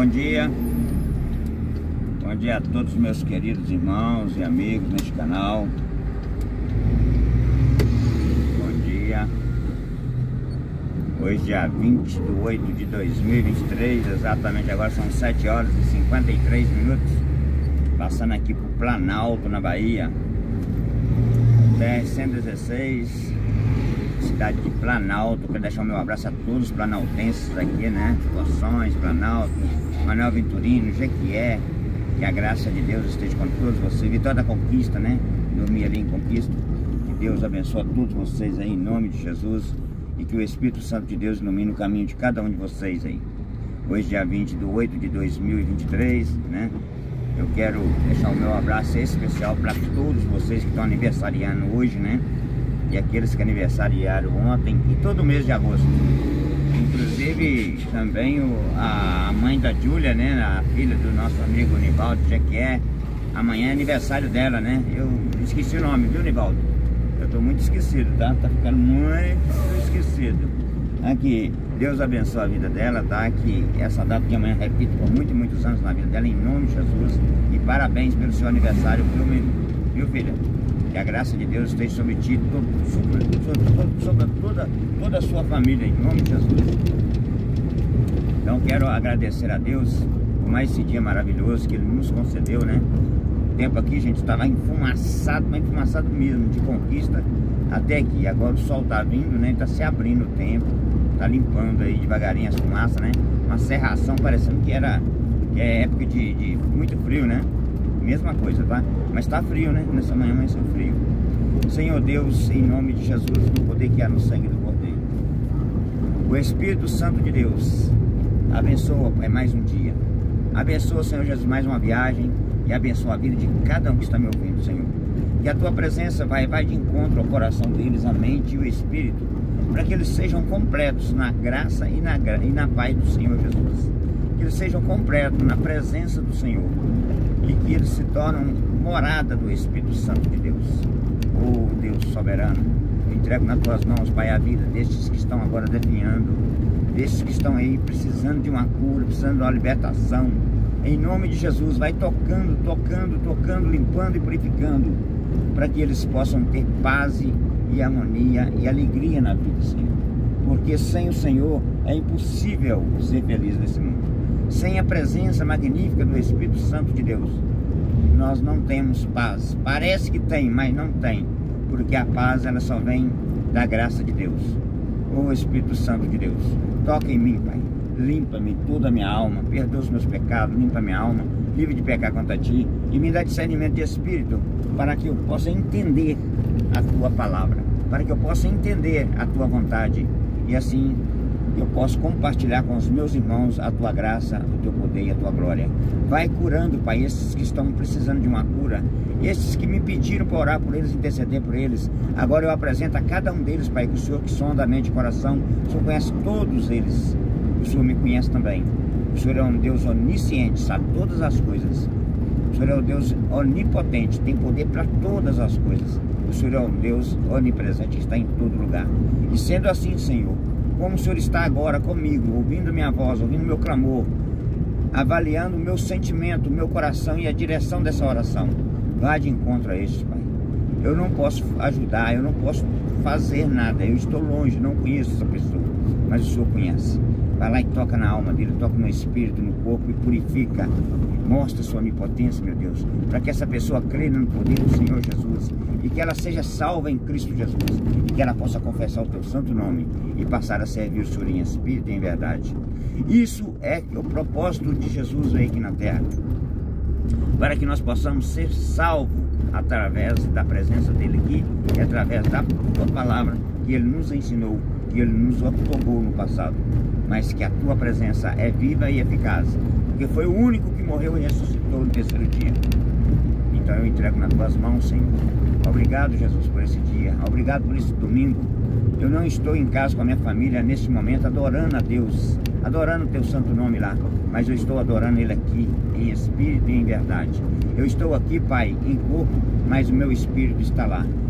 dia. Bom dia a todos os meus queridos irmãos e amigos neste canal. Bom dia. Hoje dia 20 de 8 de 2023, exatamente agora são 7 horas e 53 minutos. Passando aqui por Planalto, na Bahia. BR-116, cidade de Planalto. Quero deixar o meu abraço a todos os planaltenses aqui, né? Poções, Planalto, Manuel Venturino, Jequié. Que a graça de Deus esteja com todos vocês. Vitória da Conquista, né? Dormir ali em Conquista. Que Deus abençoe a todos vocês aí, em nome de Jesus. E que o Espírito Santo de Deus ilumine o caminho de cada um de vocês aí. Hoje, dia 20 de 8 de 2023, né? Eu quero deixar o meu abraço especial para todos vocês que estão aniversariando hoje, né? E aqueles que aniversariaram ontem e todo mês de agosto. Inclusive também a mãe da Júlia, né? A filha do nosso amigo Nivaldo, que é amanhã é aniversário dela, né? Eu esqueci o nome, viu, Nivaldo? Eu tô muito esquecido, tá? Tá ficando muito esquecido. Aqui, Deus abençoe a vida dela, tá? Que essa data de amanhã repita por muitos anos na vida dela, em nome de Jesus. E parabéns pelo seu aniversário, viu, filha? Que a graça de Deus esteja sobre ti, sobre toda a sua família, em nome de Jesus. Então quero agradecer a Deus por mais esse dia maravilhoso que Ele nos concedeu, né? O tempo aqui, gente, estava enfumaçado, mas enfumaçado mesmo, de conquista até aqui. Agora o sol tá vindo, né? Tá se abrindo o tempo, tá limpando aí devagarinho as fumaças, né? Uma cerração parecendo que é época de muito frio, né? Mesma coisa, tá? Mas tá frio, né? Nessa manhã amanheceu frio. Senhor Deus, em nome de Jesus, no poder que há no sangue do Cordeiro, o Espírito Santo de Deus abençoa, Pai, mais um dia. Abençoa, Senhor Jesus, mais uma viagem. E abençoa a vida de cada um que está me ouvindo, Senhor. Que a Tua presença vai de encontro ao coração deles, a mente e o Espírito, para que eles sejam completos na graça e na paz do Senhor Jesus. Que eles sejam completos na presença do Senhor. E que eles se tornem morada do Espírito Santo de Deus. Oh, Deus soberano, eu entrego nas Tuas mãos, Pai, a vida destes que estão agora definhando, destes que estão aí precisando de uma cura, precisando de uma libertação. Em nome de Jesus, vai tocando, limpando e purificando, para que eles possam ter paz e harmonia e alegria na vida, Senhor. Porque sem o Senhor é impossível ser feliz nesse mundo. Sem a presença magnífica do Espírito Santo de Deus, nós não temos paz. Parece que tem, mas não tem, porque a paz ela só vem da graça de Deus. Ô Espírito Santo de Deus, toca em mim, Pai. Limpa-me toda a minha alma, perdoa os meus pecados, limpa minha alma, livre de pecar contra Ti e me dá discernimento de espírito para que eu possa entender a Tua palavra, para que eu possa entender a Tua vontade e assim eu posso compartilhar com os meus irmãos a Tua graça, o Teu poder e a Tua glória. Vai curando, Pai, esses que estão precisando de uma cura, esses que me pediram para orar por eles, interceder por eles. Agora eu apresento a cada um deles, Pai, que o Senhor que sonda a mente e coração, o Senhor conhece todos eles. O Senhor me conhece também. O Senhor é um Deus onisciente, sabe todas as coisas. O Senhor é um Deus onipotente, tem poder para todas as coisas. O Senhor é um Deus onipresente, está em todo lugar. E sendo assim, Senhor, como o Senhor está agora comigo, ouvindo minha voz, ouvindo meu clamor, avaliando o meu sentimento, o meu coração e a direção dessa oração, vá de encontro a estes, Pai. Eu não posso ajudar, eu não posso fazer nada, eu estou longe, não conheço essa pessoa, mas o Senhor conhece. Vai lá e toca na alma dele, toca no espírito, no corpo e purifica. Mostra sua onipotência, meu Deus, para que essa pessoa creia no poder do Senhor Jesus e que ela seja salva em Cristo Jesus e que ela possa confessar o Teu santo nome e passar a servir o Senhor em espírito e em verdade. Isso é o propósito de Jesus veio aqui na terra, para que nós possamos ser salvos através da presença dele aqui e através da Tua palavra que Ele nos ensinou, que Ele nos otorgou no passado, mas que a Tua presença é viva e eficaz, porque foi o único que morreu e ressuscitou no terceiro dia. Então eu entrego nas Tuas mãos, Senhor. Obrigado, Jesus, por esse dia, obrigado por esse domingo. Eu não estou em casa com a minha família nesse momento adorando a Deus, adorando o Teu santo nome lá, mas eu estou adorando Ele aqui, em espírito e em verdade. Eu estou aqui, Pai, em corpo, mas o meu espírito está lá.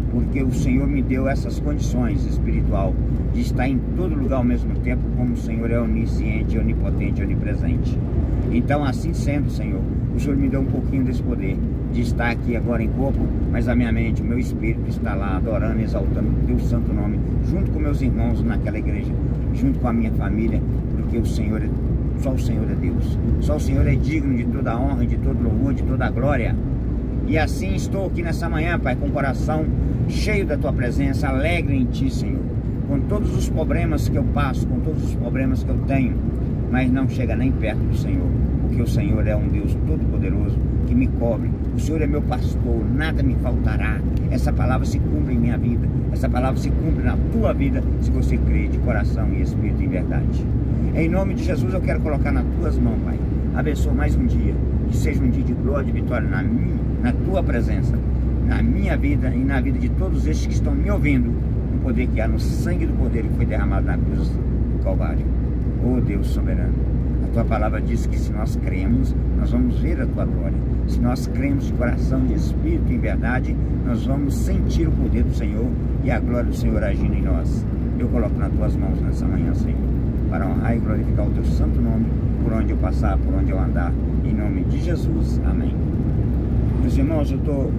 porque o Senhor me deu essas condições espiritual de estar em todo lugar ao mesmo tempo, como o Senhor é onisciente, onipotente, onipresente. Então, assim sendo, Senhor, o Senhor me deu um pouquinho desse poder de estar aqui agora em corpo, mas a minha mente, o meu espírito está lá adorando, exaltando o teu santo nome, junto com meus irmãos naquela igreja, junto com a minha família, porque o Senhor só o Senhor é Deus, só o Senhor é digno de toda a honra, de todo louvor, de toda a glória. E assim estou aqui nessa manhã, Pai, com o coração cheio da tua presença, alegre em ti, Senhor, com todos os problemas que eu passo, com todos os problemas que eu tenho, mas não chega nem perto do Senhor, porque o Senhor é um Deus todo-poderoso que me cobre. O Senhor é meu pastor, nada me faltará. Essa palavra se cumpre em minha vida, essa palavra se cumpre na tua vida, se você crê de coração e espírito em verdade. Em nome de Jesus eu quero colocar nas tuas mãos, Pai. Abençoa mais um dia, que seja um dia de glória e de vitória na tua presença, na minha vida e na vida de todos estes que estão me ouvindo, no poder que há no sangue do Cordeiro que foi derramado na cruz do Calvário. Oh Deus soberano, a tua palavra diz que se nós cremos, nós vamos ver a tua glória. Se nós cremos de coração, de espírito em verdade, nós vamos sentir o poder do Senhor e a glória do Senhor agindo em nós. Eu coloco nas tuas mãos nessa manhã, Senhor, para honrar e glorificar o teu santo nome, por onde eu passar, por onde eu andar, em nome de Jesus, amém. Meus irmãos, eu estou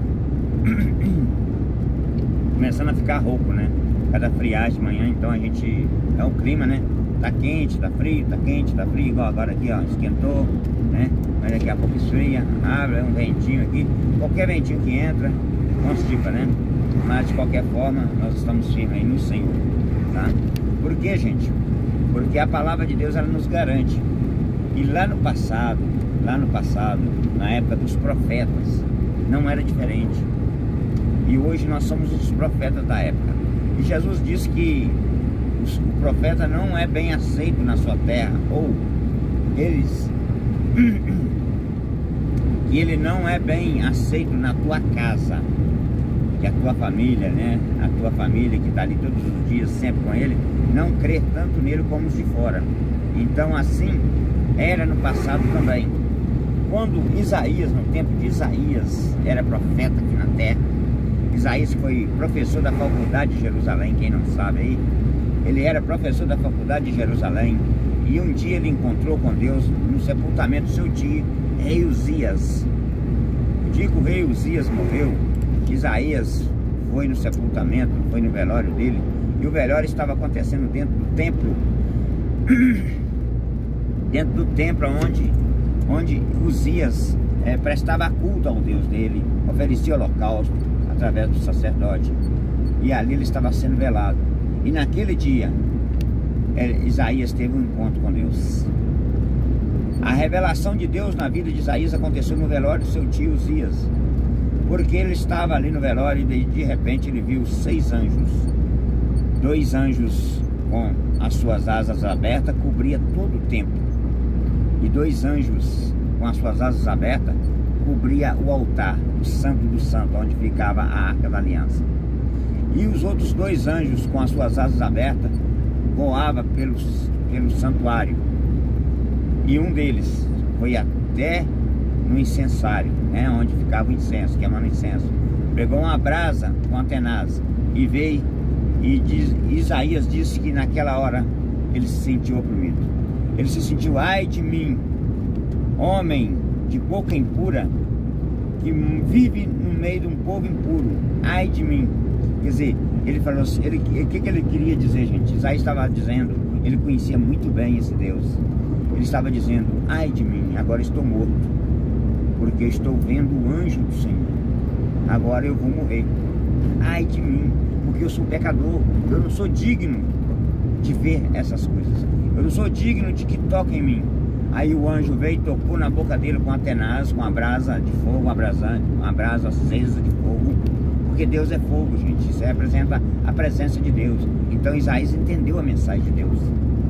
começando a ficar rouco, né? Cada friagem de manhã, então a gente, é o clima, né? Tá quente, tá frio, tá quente, tá frio, igual agora aqui, ó, esquentou, né? Mas daqui a pouco esfria, abre um ventinho aqui, qualquer ventinho que entra, constipa, né? Mas de qualquer forma, nós estamos firmes aí no Senhor, tá? Por quê, gente? Porque a palavra de Deus, ela nos garante. E lá no passado, na época dos profetas, não era diferente. E hoje nós somos os profetas da época. E Jesus disse que o profeta não é bem aceito na sua terra, ou ele não é bem aceito na tua casa, que a tua família, né, a tua família que está ali todos os dias sempre com ele, não crê tanto nele como os de fora. Então assim era no passado também, quando Isaías, no tempo de Isaías, era profeta aqui na terra. Isaías foi professor da faculdade de Jerusalém, quem não sabe aí, ele era professor da faculdade de Jerusalém, e um dia ele encontrou com Deus no sepultamento do seu tio, rei Uzias. O dia que o rei Uzias morreu, Isaías foi no sepultamento, foi no velório dele, e o velório estava acontecendo dentro do templo, onde Uzias prestava culto ao Deus dele, oferecia holocausto através do sacerdote, e ali ele estava sendo velado. E naquele dia Isaías teve um encontro com Deus. A revelação de Deus na vida de Isaías aconteceu no velório do seu tio Uzias, porque ele estava ali no velório e de repente ele viu 6 anjos. 2 anjos com as suas asas abertas cobria todo o templo, e 2 anjos com as suas asas abertas cobria o altar, o santo do santo, onde ficava a arca da aliança. E os outros 2 anjos com as suas asas abertas voava pelo santuário, e um deles foi até no incensário, né, onde ficava o incenso, queimando incenso, pegou uma brasa com a tenaz e veio, e Isaías disse que naquela hora ele se sentiu oprimido. Ele se sentiu: ai de mim, homem de boca impura, que vive no meio de um povo impuro, ai de mim. Quer dizer, ele falou assim, o que ele queria dizer, gente? Isaías estava dizendo, ele conhecia muito bem esse Deus. Ele estava dizendo: ai de mim, agora estou morto, porque estou vendo o anjo do Senhor. Agora eu vou morrer. Ai de mim, porque eu sou pecador, eu não sou digno de ver essas coisas, eu não sou digno de que toquem em mim. Aí o anjo veio e tocou na boca dele com a tenaz, com a brasa de fogo, uma brasa acesa de fogo, porque Deus é fogo, gente. Isso representa a presença de Deus. Então Isaías entendeu a mensagem de Deus: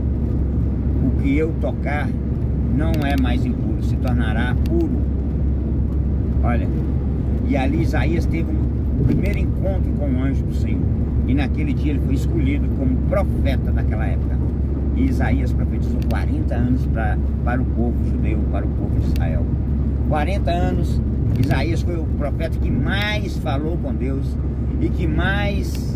o que eu tocar não é mais impuro, se tornará puro. Olha, e ali Isaías teve um primeiro encontro com o anjo do Senhor, e naquele dia ele foi escolhido como profeta daquela época. E Isaías profetizou 40 anos para o povo judeu, para o povo de Israel. 40 anos, Isaías foi o profeta que mais falou com Deus, e que mais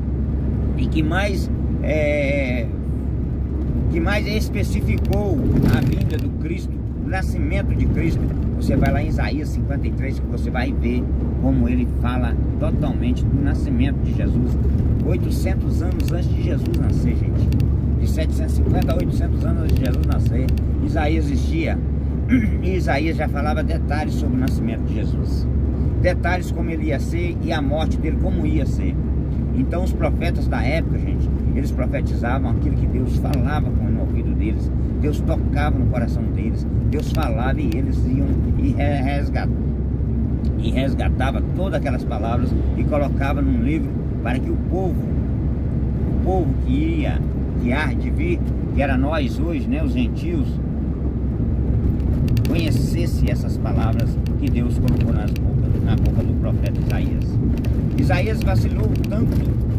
especificou a vinda do Cristo, o nascimento de Cristo. Você vai lá em Isaías 53, que você vai ver como ele fala totalmente do nascimento de Jesus. 800 anos antes de Jesus nascer, gente. De 750 a 800 anos antes de Jesus nascer, Isaías existia. E Isaías já falava detalhes sobre o nascimento de Jesus. Detalhes como ele ia ser e a morte dele como ia ser. Então os profetas da época, gente, eles profetizavam aquilo que Deus falava no ouvido deles. Deus tocava no coração deles. Deus falava e eles iam e resgatava todas aquelas palavras e colocava num livro para que o povo que há de vir, que era nós hoje, né, os gentios, conhecesse essas palavras que Deus colocou na boca do profeta Isaías. Isaías vacilou tanto,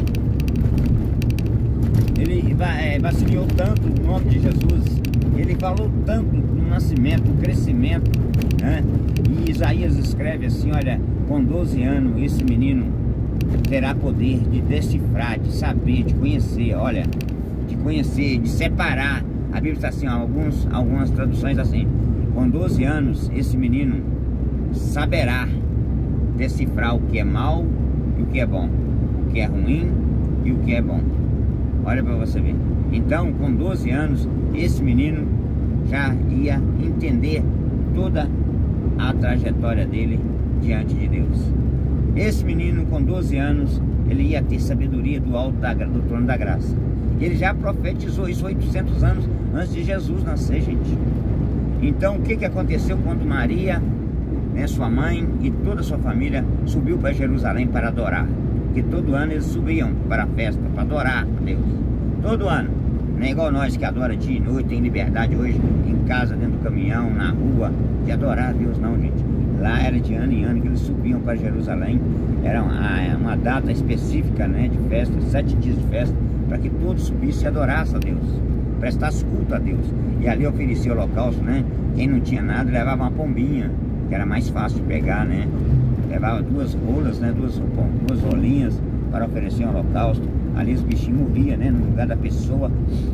ele vacilou tanto no nome de Jesus, ele falou tanto no nascimento, no crescimento, né? E Isaías escreve assim: olha, com 12 anos esse menino terá poder de decifrar, de saber, de conhecer, olha, de conhecer, de separar. A Bíblia está assim, algumas traduções assim: com 12 anos esse menino saberá decifrar o que é mal e o que é bom, o que é ruim e o que é bom. Olha para você ver. Então, com 12 anos, esse menino já ia entender toda a trajetória dele diante de Deus. Esse menino, com 12 anos, ele ia ter sabedoria do alto do trono da graça. Ele já profetizou isso 800 anos antes de Jesus nascer, gente. Então, o que aconteceu quando Maria, né, sua mãe e toda a sua família subiu para Jerusalém para adorar? Porque todo ano eles subiam para a festa, para adorar a Deus. Todo ano. Não é igual nós que adora dia e noite, tem liberdade hoje em casa, dentro do caminhão, na rua, de adorar a Deus, não, gente. Lá era de ano em ano que eles subiam para Jerusalém. Era uma data específica, né, de festa, 7 dias de festa, para que todos subissem e adorassem a Deus, prestassem culto a Deus. E ali oferecia o holocausto, né? Quem não tinha nada levava uma pombinha, que era mais fácil de pegar, né? Levava 2 rolas, né? Duas rolinhas para oferecer um holocausto. Ali os bichinhos morriam, né? No lugar da pessoa,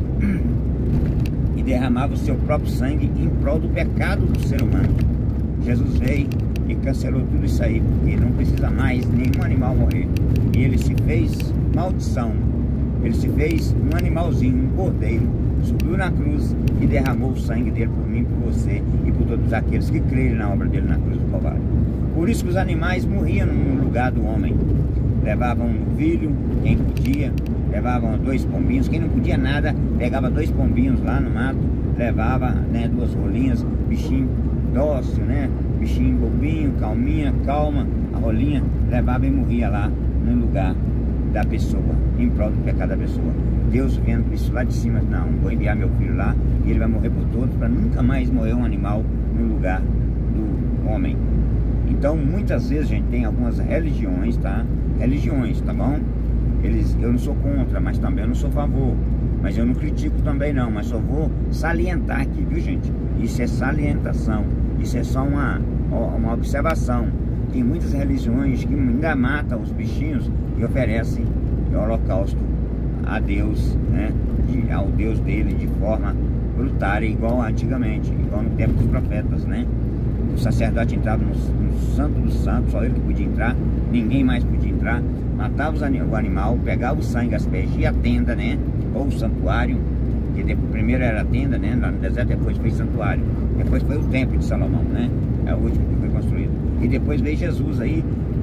e derramava o seu próprio sangue em prol do pecado do ser humano. Jesus veio e cancelou tudo isso aí, porque não precisa mais nenhum animal morrer. E ele se fez maldição. Ele se fez um animalzinho, um cordeiro, subiu na cruz e derramou o sangue dele por mim, por você e por todos aqueles que crerem na obra dele na cruz do Calvário. Por isso que os animais morriam no lugar do homem. Levavam um novilho, quem podia, levavam 2 pombinhos, quem não podia nada, pegava 2 pombinhos lá no mato, levava, né, 2 rolinhas, bichinho dócil, né, bichinho bobinho, calminha, calma, a rolinha, levava e morria lá no lugar da pessoa, em prol do pecado da pessoa. Deus vendo isso lá de cima, não, vou enviar meu filho lá e ele vai morrer por todos, para nunca mais morrer um animal no lugar do homem. Então, muitas vezes, gente, tem algumas religiões, tá? Religiões, tá bom? Eu não sou contra, mas também eu não sou a favor. Mas eu não critico também não, mas só vou salientar aqui, viu, gente? Isso é salientação, isso é só uma observação. Tem muitas religiões que ainda matam os bichinhos e oferecem o holocausto a Deus, né? Ao Deus dele de forma brutária, igual antigamente, igual no tempo dos profetas, né? O sacerdote entrava no santo dos santos, só ele que podia entrar, ninguém mais podia entrar, matava o animal, pegava o sangue, aspergia a tenda, né? Ou o santuário, que depois, primeiro era a tenda, né? Lá no deserto, depois foi santuário, depois foi o templo de Salomão, né? É o último que foi construído. E depois veio Jesus aí,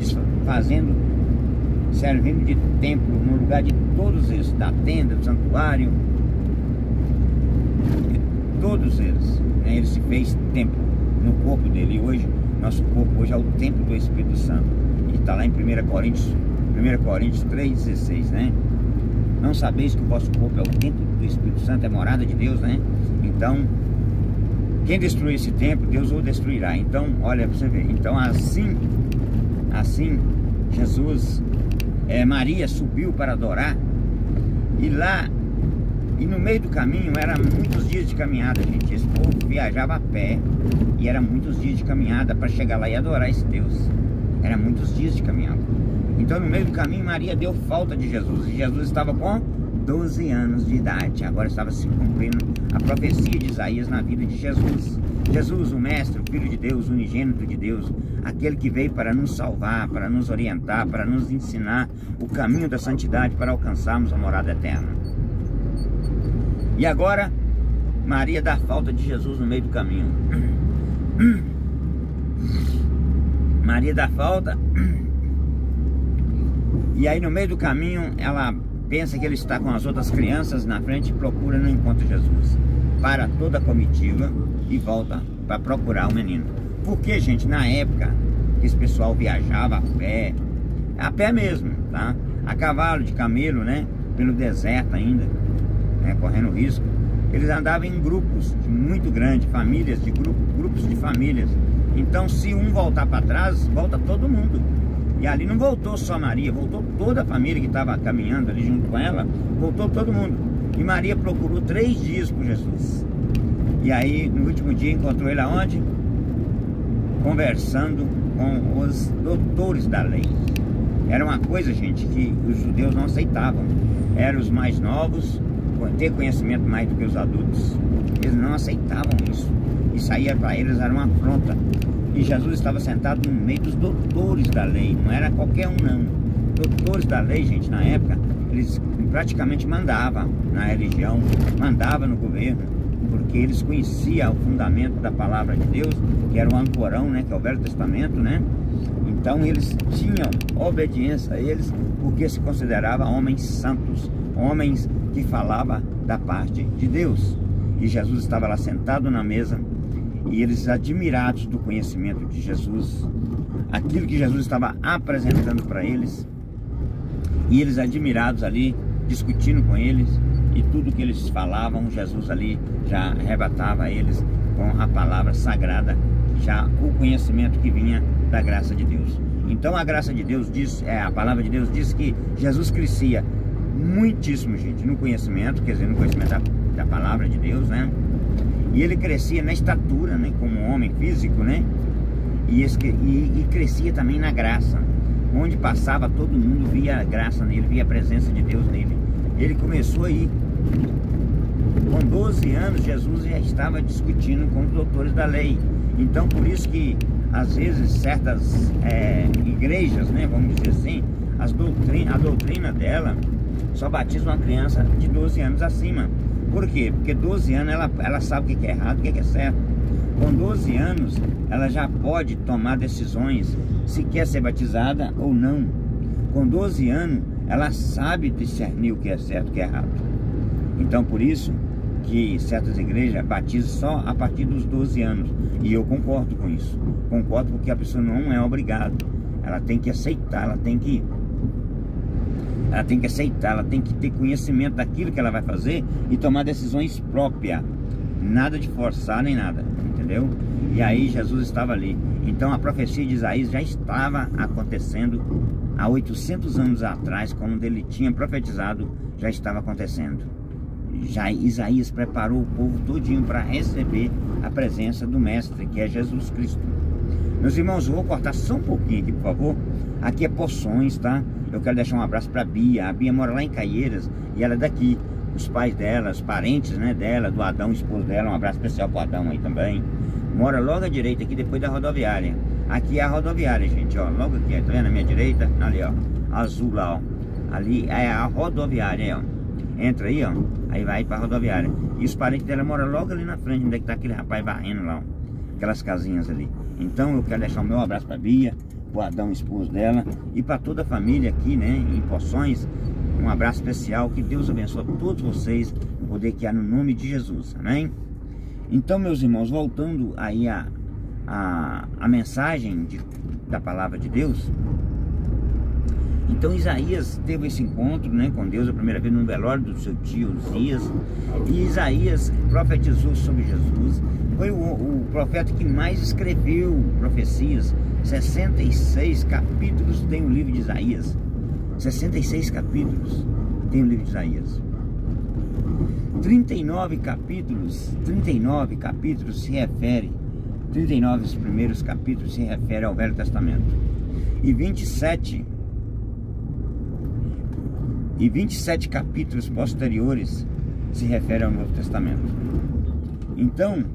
servindo de templo no lugar de todos eles, da tenda, do santuário, de todos eles, né? Ele se fez templo no corpo dele. E hoje, nosso corpo hoje é o templo do Espírito Santo. E está lá em 1 Coríntios 3,16, né? Não sabeis que o vosso corpo é o templo do Espírito Santo, é morada de Deus, né? Então, quem destruir esse templo, Deus o destruirá. Então, olha para você ver. Então, assim, Jesus, Maria subiu para adorar. E lá, e no meio do caminho, eram muitos dias de caminhada, gente. Esse povo viajava a pé. E eram muitos dias de caminhada para chegar lá e adorar esse Deus. Era muitos dias de caminhada. Então no meio do caminho Maria deu falta de Jesus, e Jesus estava com 12 anos de idade. Agora estava se cumprindo a profecia de Isaías na vida de Jesus. Jesus, o Mestre, o Filho de Deus, o unigênito de Deus, aquele que veio para nos salvar, para nos orientar, para nos ensinar o caminho da santidade, para alcançarmos a morada eterna. E agora Maria dá falta de Jesus no meio do caminho. Maria dá falta. E aí no meio do caminho ela pensa que ele está com as outras crianças na frente e procura, não encontra Jesus. Para toda a comitiva e volta para procurar o menino. Porque, gente, na época que esse pessoal viajava a pé mesmo, tá? A cavalo, de camelo, né? Pelo deserto ainda, né? Correndo risco. Eles andavam em grupos muito grandes, famílias de grupos de famílias. Então, se um voltar para trás, volta todo mundo. E ali não voltou só Maria, voltou toda a família que estava caminhando ali junto com ela, voltou todo mundo. E Maria procurou 3 dias por Jesus. E aí, no último dia, encontrou ele aonde? Conversando com os doutores da lei. Era uma coisa, gente, que os judeus não aceitavam. Eram os mais novos, ter conhecimento mais do que os adultos. Eles não aceitavam isso. Isso aí para eles era uma afronta. E Jesus estava sentado no meio dos doutores da lei. Não era qualquer um, não. Doutores da lei, gente, na época, eles praticamente mandavam na religião, mandavam no governo, porque eles conheciam o fundamento da palavra de Deus, que era o Ancorão, né, que é o Velho Testamento, né? Então eles tinham obediência a eles, porque se consideravam homens santos, homens que falavam da parte de Deus. E Jesus estava lá sentado na mesa, e eles admirados do conhecimento de Jesus, aquilo que Jesus estava apresentando para eles, e eles admirados ali, discutindo com eles, e tudo que eles falavam, Jesus ali já arrebatava eles com a palavra sagrada, já o conhecimento que vinha da graça de Deus. Então a graça de Deus diz, a palavra de Deus diz que Jesus crescia muitíssimo, gente, no conhecimento, quer dizer, no conhecimento da palavra de Deus, né? E ele crescia na estatura, né, como um homem físico, né? E crescia também na graça. Onde passava, todo mundo via a graça nele, via a presença de Deus nele. Ele começou aí. Com 12 anos, Jesus já estava discutindo com os doutores da lei. Então, por isso que, às vezes, certas igrejas, né, vamos dizer assim, a doutrina dela só batiza uma criança de 12 anos acima. Por quê? Porque 12 anos ela sabe o que é errado, o que é certo. Com 12 anos, ela já pode tomar decisões se quer ser batizada ou não. Com 12 anos, ela sabe discernir o que é certo e o que é errado. Então, por isso que certas igrejas batizam só a partir dos 12 anos. E eu concordo com isso. Concordo porque a pessoa não é obrigada. Ela tem que aceitar, ela tem que aceitar, ela tem que ter conhecimento daquilo que ela vai fazer e tomar decisões próprias. Nada de forçar nem nada, entendeu? E aí Jesus estava ali. Então a profecia de Isaías já estava acontecendo há 800 anos atrás, quando ele tinha profetizado, já estava acontecendo. Já Isaías preparou o povo todinho para receber a presença do Mestre, que é Jesus Cristo. Meus irmãos, eu vou cortar só um pouquinho aqui, por favor. Aqui é Poções, tá? Eu quero deixar um abraço para a Bia. A Bia mora lá em Caieiras e ela é daqui. Os pais dela, os parentes, né, dela, do Adão, esposo dela, um abraço especial para o Adão aí também. Mora logo à direita aqui, depois da rodoviária. Aqui é a rodoviária, gente, ó, logo aqui, tá vendo? À minha direita, ali, ó, azul lá, ó. Ali é a rodoviária, ó. Entra aí, ó, aí vai para a rodoviária. E os parentes dela moram logo ali na frente, onde é que tá aquele rapaz varrendo lá, ó. Aquelas casinhas ali. Então eu quero deixar o meu abraço para a Bia, o Adão, esposo dela, e para toda a família aqui, né, em Poções. Um abraço especial, que Deus abençoe todos vocês, no poder que há no nome de Jesus, amém? Então, meus irmãos, voltando aí a mensagem da palavra de Deus. Então Isaías teve esse encontro, né, com Deus a primeira vez no velório do seu tio Uzias. E Isaías profetizou sobre Jesus. Foi o profeta que mais escreveu profecias. 66 capítulos tem o livro de Isaías. 66 capítulos tem o livro de Isaías. 39 capítulos se refere, 39 dos primeiros capítulos se refere ao Velho Testamento. E 27 e 27 capítulos posteriores se referem ao Novo Testamento. Então,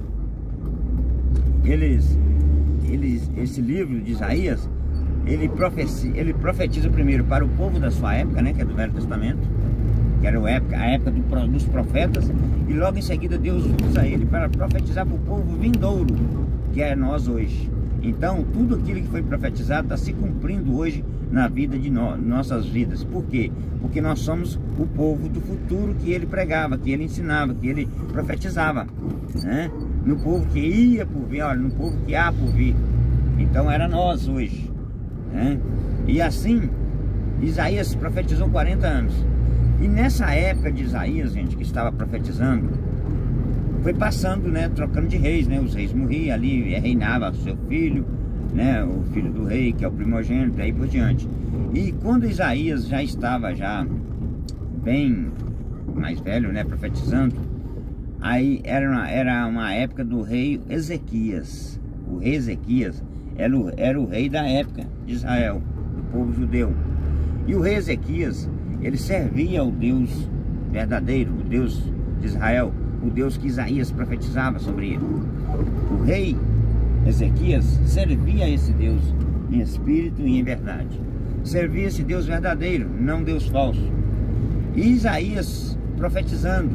esse livro de Isaías, ele profetiza primeiro para o povo da sua época, né, que é do Velho Testamento, que era a época dos profetas, e logo em seguida Deus usa ele para profetizar para o povo vindouro, que é nós hoje. Então, tudo aquilo que foi profetizado está se cumprindo hoje na vida de nossas vidas. Por quê? Porque nós somos o povo do futuro que ele pregava, que ele ensinava, que ele profetizava, né? No povo que ia por vir, olha, no povo que há por vir. Então era nós hoje, né? E assim, Isaías profetizou 40 anos. E nessa época de Isaías, gente, que estava profetizando, foi passando, né, trocando de reis, né? Os reis morriam, ali reinava o seu filho, né, o filho do rei, que é o primogênito, e aí por diante. E quando Isaías já estava bem mais velho, né, profetizando, aí era uma época do rei Ezequias. O rei Ezequias era o rei da época de Israel, do povo judeu. E o rei Ezequias, ele servia ao Deus verdadeiro, o Deus de Israel, o Deus que Isaías profetizava sobre ele. O rei Ezequias servia a esse Deus em espírito e em verdade. Servia esse Deus verdadeiro, não Deus falso. E Isaías profetizando.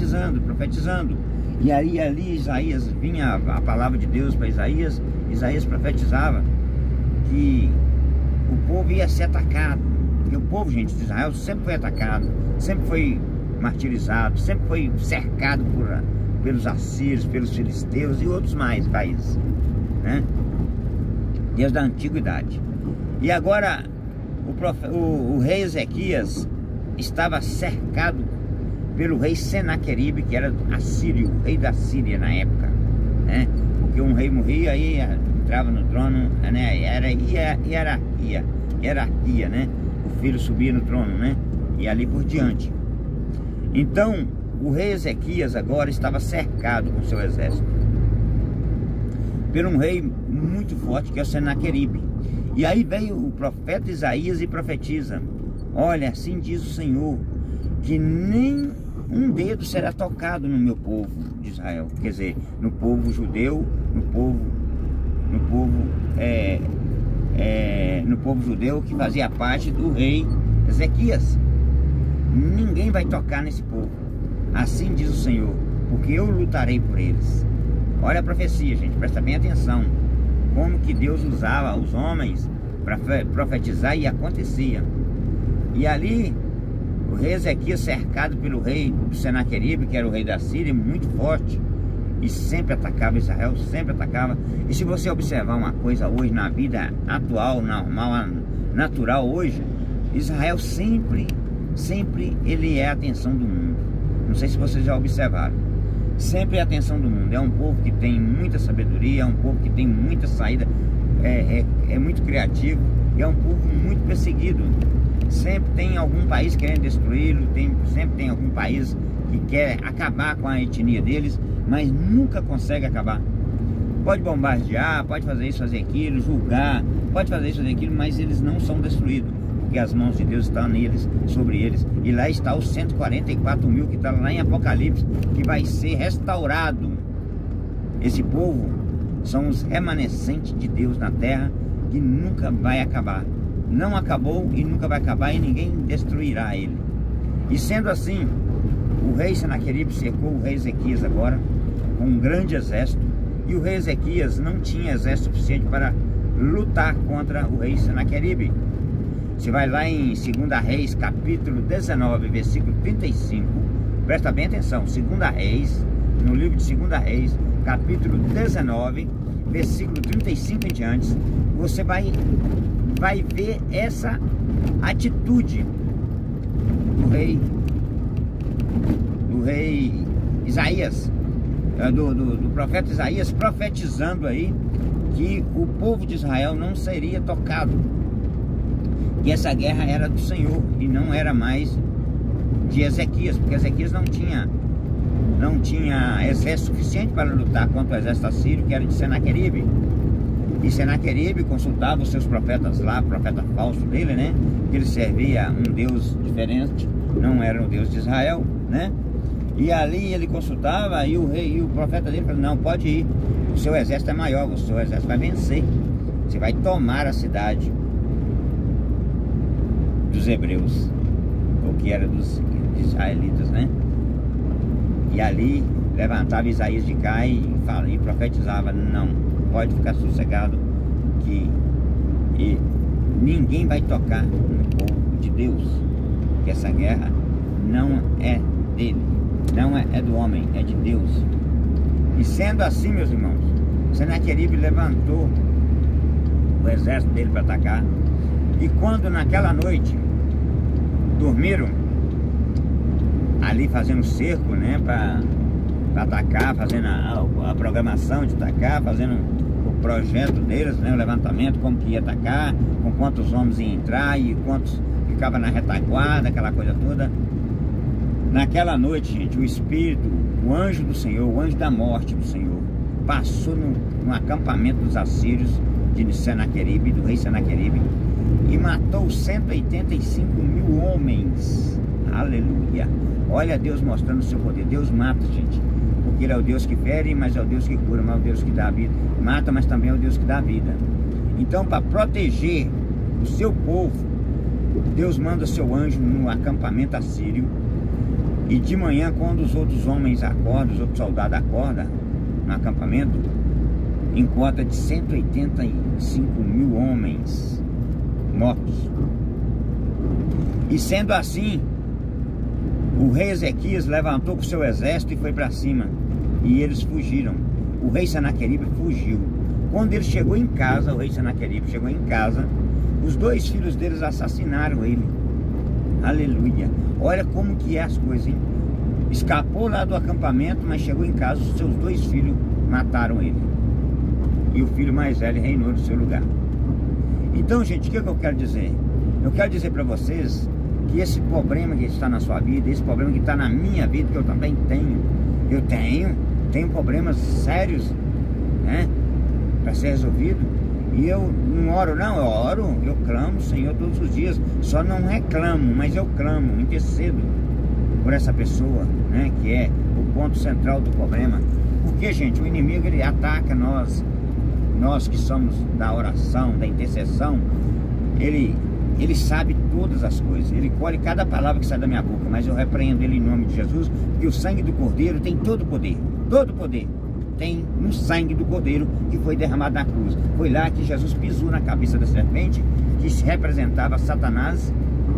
E ali Isaías, vinha a palavra de Deus para Isaías. Isaías profetizava que o povo ia ser atacado. Porque o povo, gente, de Israel sempre foi atacado, sempre foi martirizado, sempre foi cercado pelos assírios, pelos filisteus e outros mais países, né? Desde a antiguidade. E agora o rei Ezequias estava cercado pelo rei Senaqueribe, que era assírio, o rei da Síria na época, né? Porque um rei morria, aí entrava no trono, né? Era hierarquia, né? O filho subia no trono, né? E ali por diante. Então, o rei Ezequias agora estava cercado com seu exército por um rei muito forte, que é o Senaqueribe. E aí veio o profeta Isaías e profetiza: olha, assim diz o Senhor, que nem um dedo será tocado no meu povo de Israel. Quer dizer, no povo judeu, no povo judeu que fazia parte do rei Ezequias. Ninguém vai tocar nesse povo, assim diz o Senhor, porque eu lutarei por eles. Olha a profecia, gente, presta bem atenção, como que Deus usava os homens para profetizar, e acontecia. E ali, o rei Ezequias, cercado pelo rei Senaqueribe, que era o rei da Síria, muito forte, e sempre atacava Israel, sempre atacava. E se você observar uma coisa hoje na vida atual, normal, natural hoje, Israel sempre ele é a atenção do mundo. Não sei se vocês já observaram. Sempre é a atenção do mundo. É um povo que tem muita sabedoria, é um povo que tem muita saída, é muito criativo, e é um povo muito perseguido. Sempre tem algum país querendo destruí-lo, sempre tem algum país que quer acabar com a etnia deles, mas nunca consegue acabar. Pode bombardear, pode fazer isso, fazer aquilo, julgar, pode fazer isso, fazer aquilo, mas eles não são destruídos, porque as mãos de Deus estão neles, sobre eles. E lá está os 144 mil que está lá em Apocalipse, que vai ser restaurado. Esse povo são os remanescentes de Deus na terra, que nunca vai acabar. Não acabou e nunca vai acabar, e ninguém destruirá ele. E sendo assim, o rei Senaqueribe cercou o rei Ezequias agora com um grande exército, e o rei Ezequias não tinha exército suficiente para lutar contra o rei Senaqueribe. Você vai lá em 2 Reis, capítulo 19, versículo 35, presta bem atenção, 2 Reis, no livro de 2 Reis, capítulo 19, versículo 35 em diante, você vai ver essa atitude do rei Isaías, do profeta Isaías, profetizando aí que o povo de Israel não seria tocado, que essa guerra era do Senhor e não era mais de Ezequias, porque Ezequias não tinha exército suficiente para lutar contra o exército assírio, que era de Senaqueribe. E Senaqueribe consultava os seus profetas lá, profeta falso dele, né? Que ele servia um Deus diferente, não era o Deus de Israel, né? E ali ele consultava e o rei e o profeta dele falou: não, pode ir, o seu exército é maior, o seu exército vai vencer, você vai tomar a cidade dos hebreus, ou que era dos israelitas, né? E ali levantava Isaías de cá e profetizava: não, pode ficar sossegado, que ninguém vai tocar no povo de Deus, que essa guerra não é dele, não é do homem, é de Deus. E sendo assim, meus irmãos, Senaqueribe levantou o exército dele para atacar. E quando naquela noite dormiram ali fazendo cerco, né, para atacar, fazendo a programação de atacar, fazendo o projeto deles, né, o levantamento, como que ia atacar, com quantos homens iam entrar e quantos ficava na retaguarda, aquela coisa toda. Naquela noite, gente, o Espírito, o anjo do Senhor, o anjo da morte do Senhor, passou no acampamento dos assírios de Senaqueribe, do rei Senaqueribe, e matou 185.000 homens. Aleluia! Olha Deus mostrando o seu poder. Deus mata, gente, porque Ele é o Deus que fere, mas é o Deus que cura, mas é o Deus que dá a vida. Mata, mas também é o Deus que dá a vida. Então, para proteger o seu povo, Deus manda seu anjo no acampamento assírio. E de manhã, quando os outros homens acordam, os outros soldados acordam no acampamento, encontra de 185.000 homens mortos. E sendo assim, o rei Ezequias levantou com seu exército e foi para cima, e eles fugiram. O rei Senaqueribe fugiu. Quando ele chegou em casa, o rei Senaqueribe chegou em casa, os dois filhos deles assassinaram ele. Aleluia! Olha como que é as coisas, hein? Escapou lá do acampamento, mas chegou em casa, os seus dois filhos mataram ele. E o filho mais velho reinou no seu lugar. Então, gente, o que eu quero dizer? Eu quero dizer para vocês que esse problema que está na sua vida, esse problema que está na minha vida, que eu também tenho, eu tenho problemas sérios, né, para ser resolvido. E eu não oro, não, eu oro, eu clamo, Senhor, todos os dias. Só não reclamo, mas eu clamo, intercedo por essa pessoa, né, que é o ponto central do problema. Porque, gente, o inimigo, ele ataca nós que somos da oração, da intercessão. Ele sabe todas as coisas, ele colhe cada palavra que sai da minha boca, mas eu repreendo ele em nome de Jesus, porque o sangue do Cordeiro tem todo o poder tem no sangue do Cordeiro que foi derramado na cruz. Foi lá que Jesus pisou na cabeça da serpente, que representava Satanás,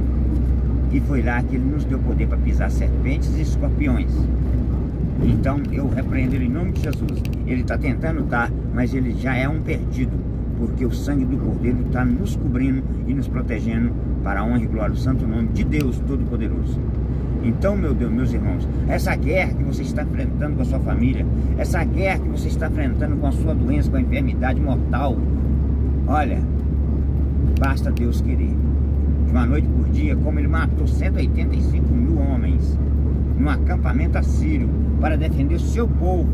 e foi lá que ele nos deu poder para pisar serpentes e escorpiões. Então eu repreendo ele em nome de Jesus. Ele está tentando, mas ele já é um perdido, porque o sangue do Cordeiro está nos cobrindo e nos protegendo para a honra e glória do santo nome de Deus Todo-Poderoso. Então, meu Deus, meus irmãos, essa guerra que você está enfrentando com a sua família, essa guerra que você está enfrentando com a sua doença, com a enfermidade mortal, olha, basta Deus querer. De uma noite por dia, como ele matou 185.000 homens num acampamento assírio para defender o seu povo,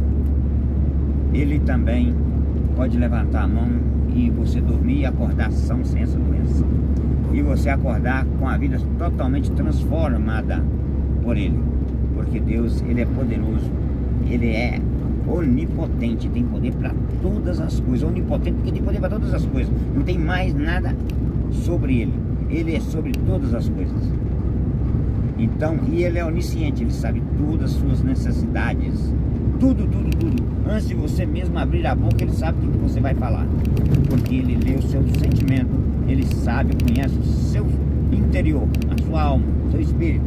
ele também pode levantar a mão e você dormir e acordar são sem essa doença. E você acordar com a vida totalmente transformada por ele. Porque Deus, ele é poderoso, ele é onipotente, tem poder para todas as coisas. Onipotente porque tem poder para todas as coisas. Não tem mais nada sobre ele. Ele é sobre todas as coisas. Então, e ele é onisciente, ele sabe todas as suas necessidades. Tudo. Antes de você mesmo abrir a boca, ele sabe o que você vai falar. Porque ele lê o seu sentimento, ele sabe, conhece o seu interior, a sua alma, o seu espírito.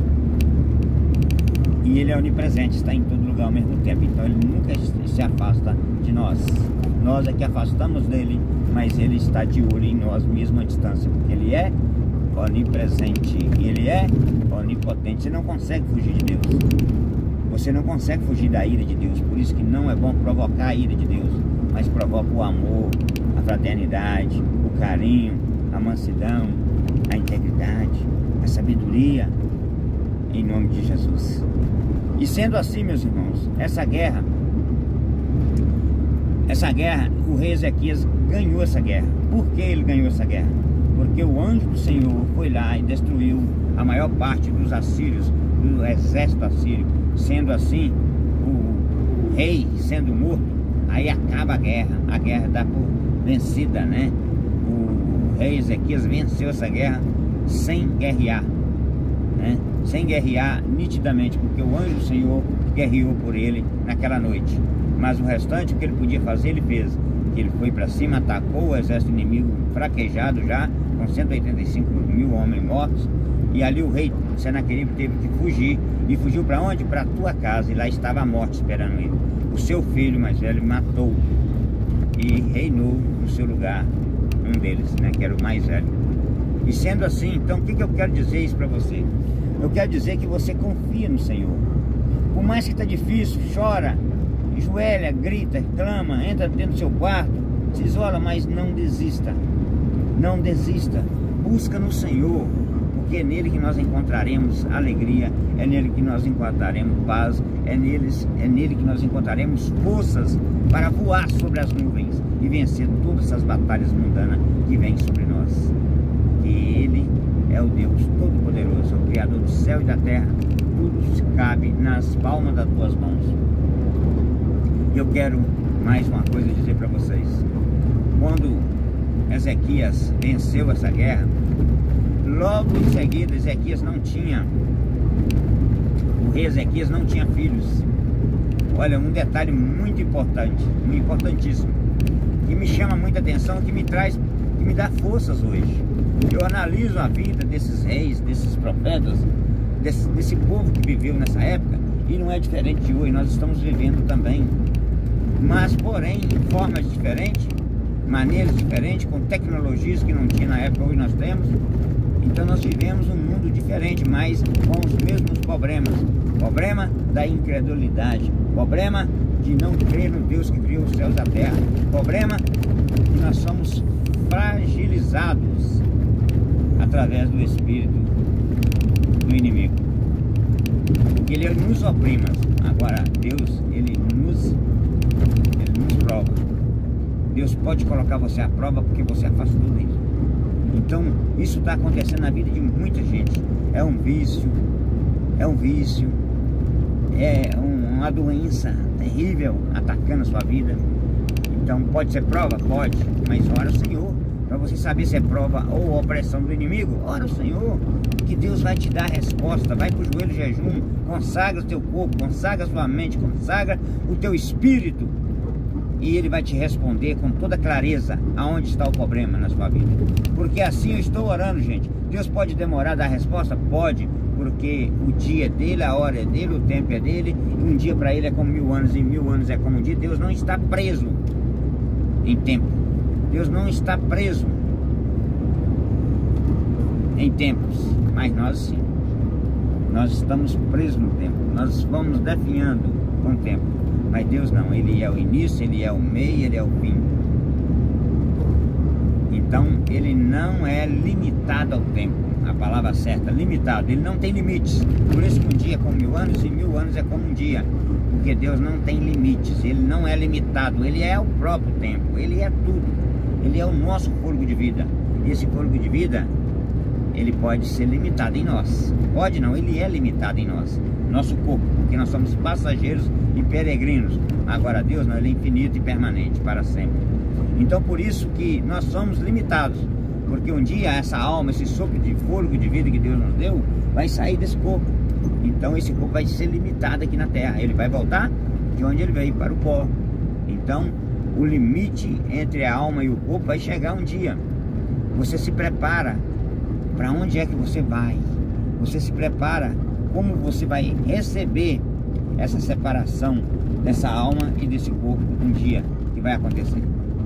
E ele é onipresente, está em todo lugar ao mesmo tempo. Então ele nunca se afasta de nós. Nós é que afastamos dele, mas ele está de olho em nós mesmo à distância. Porque ele é onipresente e ele é onipotente. Você não consegue fugir de Deus. Você não consegue fugir da ira de Deus. Por isso que não é bom provocar a ira de Deus, mas provoca o amor, a fraternidade, o carinho, a mansidão, a integridade, a sabedoria, em nome de Jesus. E sendo assim, meus irmãos, essa guerra essa guerra, o rei Ezequias ganhou essa guerra. Por que ele ganhou essa guerra? Porque o anjo do Senhor foi lá e destruiu a maior parte dos assírios, do exército assírio. Sendo assim, o rei sendo morto, aí acaba a guerra dá por vencida, né? O rei Ezequias venceu essa guerra sem guerrear, né? Sem guerrear nitidamente, porque o anjo do Senhor guerreou por ele naquela noite. Mas o restante, o que ele podia fazer, ele fez. Ele foi para cima, atacou o exército inimigo fraquejado já, com 185 mil homens mortos. E ali o rei Senaqueribe teve que fugir. E fugiu para onde? Para a tua casa. E lá estava a morte esperando ele. O seu filho mais velho matou e reinou no seu lugar, um deles, né, que era o mais velho. E sendo assim, então, o que eu quero dizer isso para você? Eu quero dizer que você confia no Senhor. Por mais que está difícil, chora, joelha, grita, clama, entra dentro do seu quarto, se isola, mas não desista. Não desista. Busca no Senhor, porque é nele que nós encontraremos alegria, é nele que nós encontraremos paz, é nele que nós encontraremos forças para voar sobre as nuvens e vencer todas essas batalhas mundanas que vêm sobre nós. Que Ele é o Deus Todo-Poderoso, o Criador do céu e da terra. Tudo se cabe nas palmas das tuas mãos. E eu quero mais uma coisa dizer para vocês. Quando Ezequias venceu essa guerra, logo em seguida o rei Ezequias não tinha filhos. Olha, um detalhe muito importante, muito importantíssimo, que me chama muita atenção, que me dá forças hoje. Eu analiso a vida desses reis, desses profetas, desse povo que viveu nessa época, e não é diferente de hoje, nós estamos vivendo também. Mas, porém, em formas diferentes, maneiras diferentes, com tecnologias que não tinha na época, hoje nós temos. Então nós vivemos um mundo diferente, mas com os mesmos problemas. Problema da incredulidade, problema de não crer no Deus que criou os céus e a terra, problema que nós somos fragilizados através do espírito do inimigo. Ele nos oprime. Agora Deus, ele nos prova. Deus pode colocar você à prova porque você afastou dele. Então isso está acontecendo na vida de muita gente. É um vício, é uma doença terrível atacando a sua vida. Então pode ser prova? Pode, mas ora o Senhor. Para você saber se é prova ou opressão do inimigo, ora o Senhor, que Deus vai te dar a resposta. Vai para o joelho de jejum, consagra o teu corpo, consagra a sua mente, consagra o teu espírito, e Ele vai te responder com toda clareza aonde está o problema na sua vida. Porque assim eu estou orando, gente. Deus pode demorar a dar a resposta? Pode, porque o dia é dele, a hora é dele, o tempo é dele. Um dia para Ele é como 1000 anos, e 1000 anos é como um dia. Deus não está preso em tempo. Deus não está preso em tempos, mas nós sim. Nós estamos presos no tempo. Nós vamos definhando com o tempo. Mas Deus não, Ele é o início, Ele é o meio, Ele é o fim. Então Ele não é limitado ao tempo. A palavra certa, limitado. Ele não tem limites. Por isso que um dia é como 1000 anos e 1000 anos é como um dia. Porque Deus não tem limites. Ele não é limitado. Ele é o próprio tempo. Ele é tudo. Ele é o nosso fôlego de vida. E esse fôlego de vida, ele pode ser limitado em nós. Pode não, ele é limitado em nós. Nosso corpo, porque nós somos passageiros e peregrinos. Agora Deus não, Ele é infinito e permanente para sempre. Então por isso que nós somos limitados. Porque um dia essa alma, esse sopro de fôlego de vida que Deus nos deu, vai sair desse corpo. Então esse corpo vai ser limitado aqui na terra. Ele vai voltar de onde ele veio, para o pó. Então o limite entre a alma e o corpo vai chegar um dia. Você se prepara para onde é que você vai. Você se prepara como você vai receber essa separação dessa alma e desse corpo um dia que vai acontecer.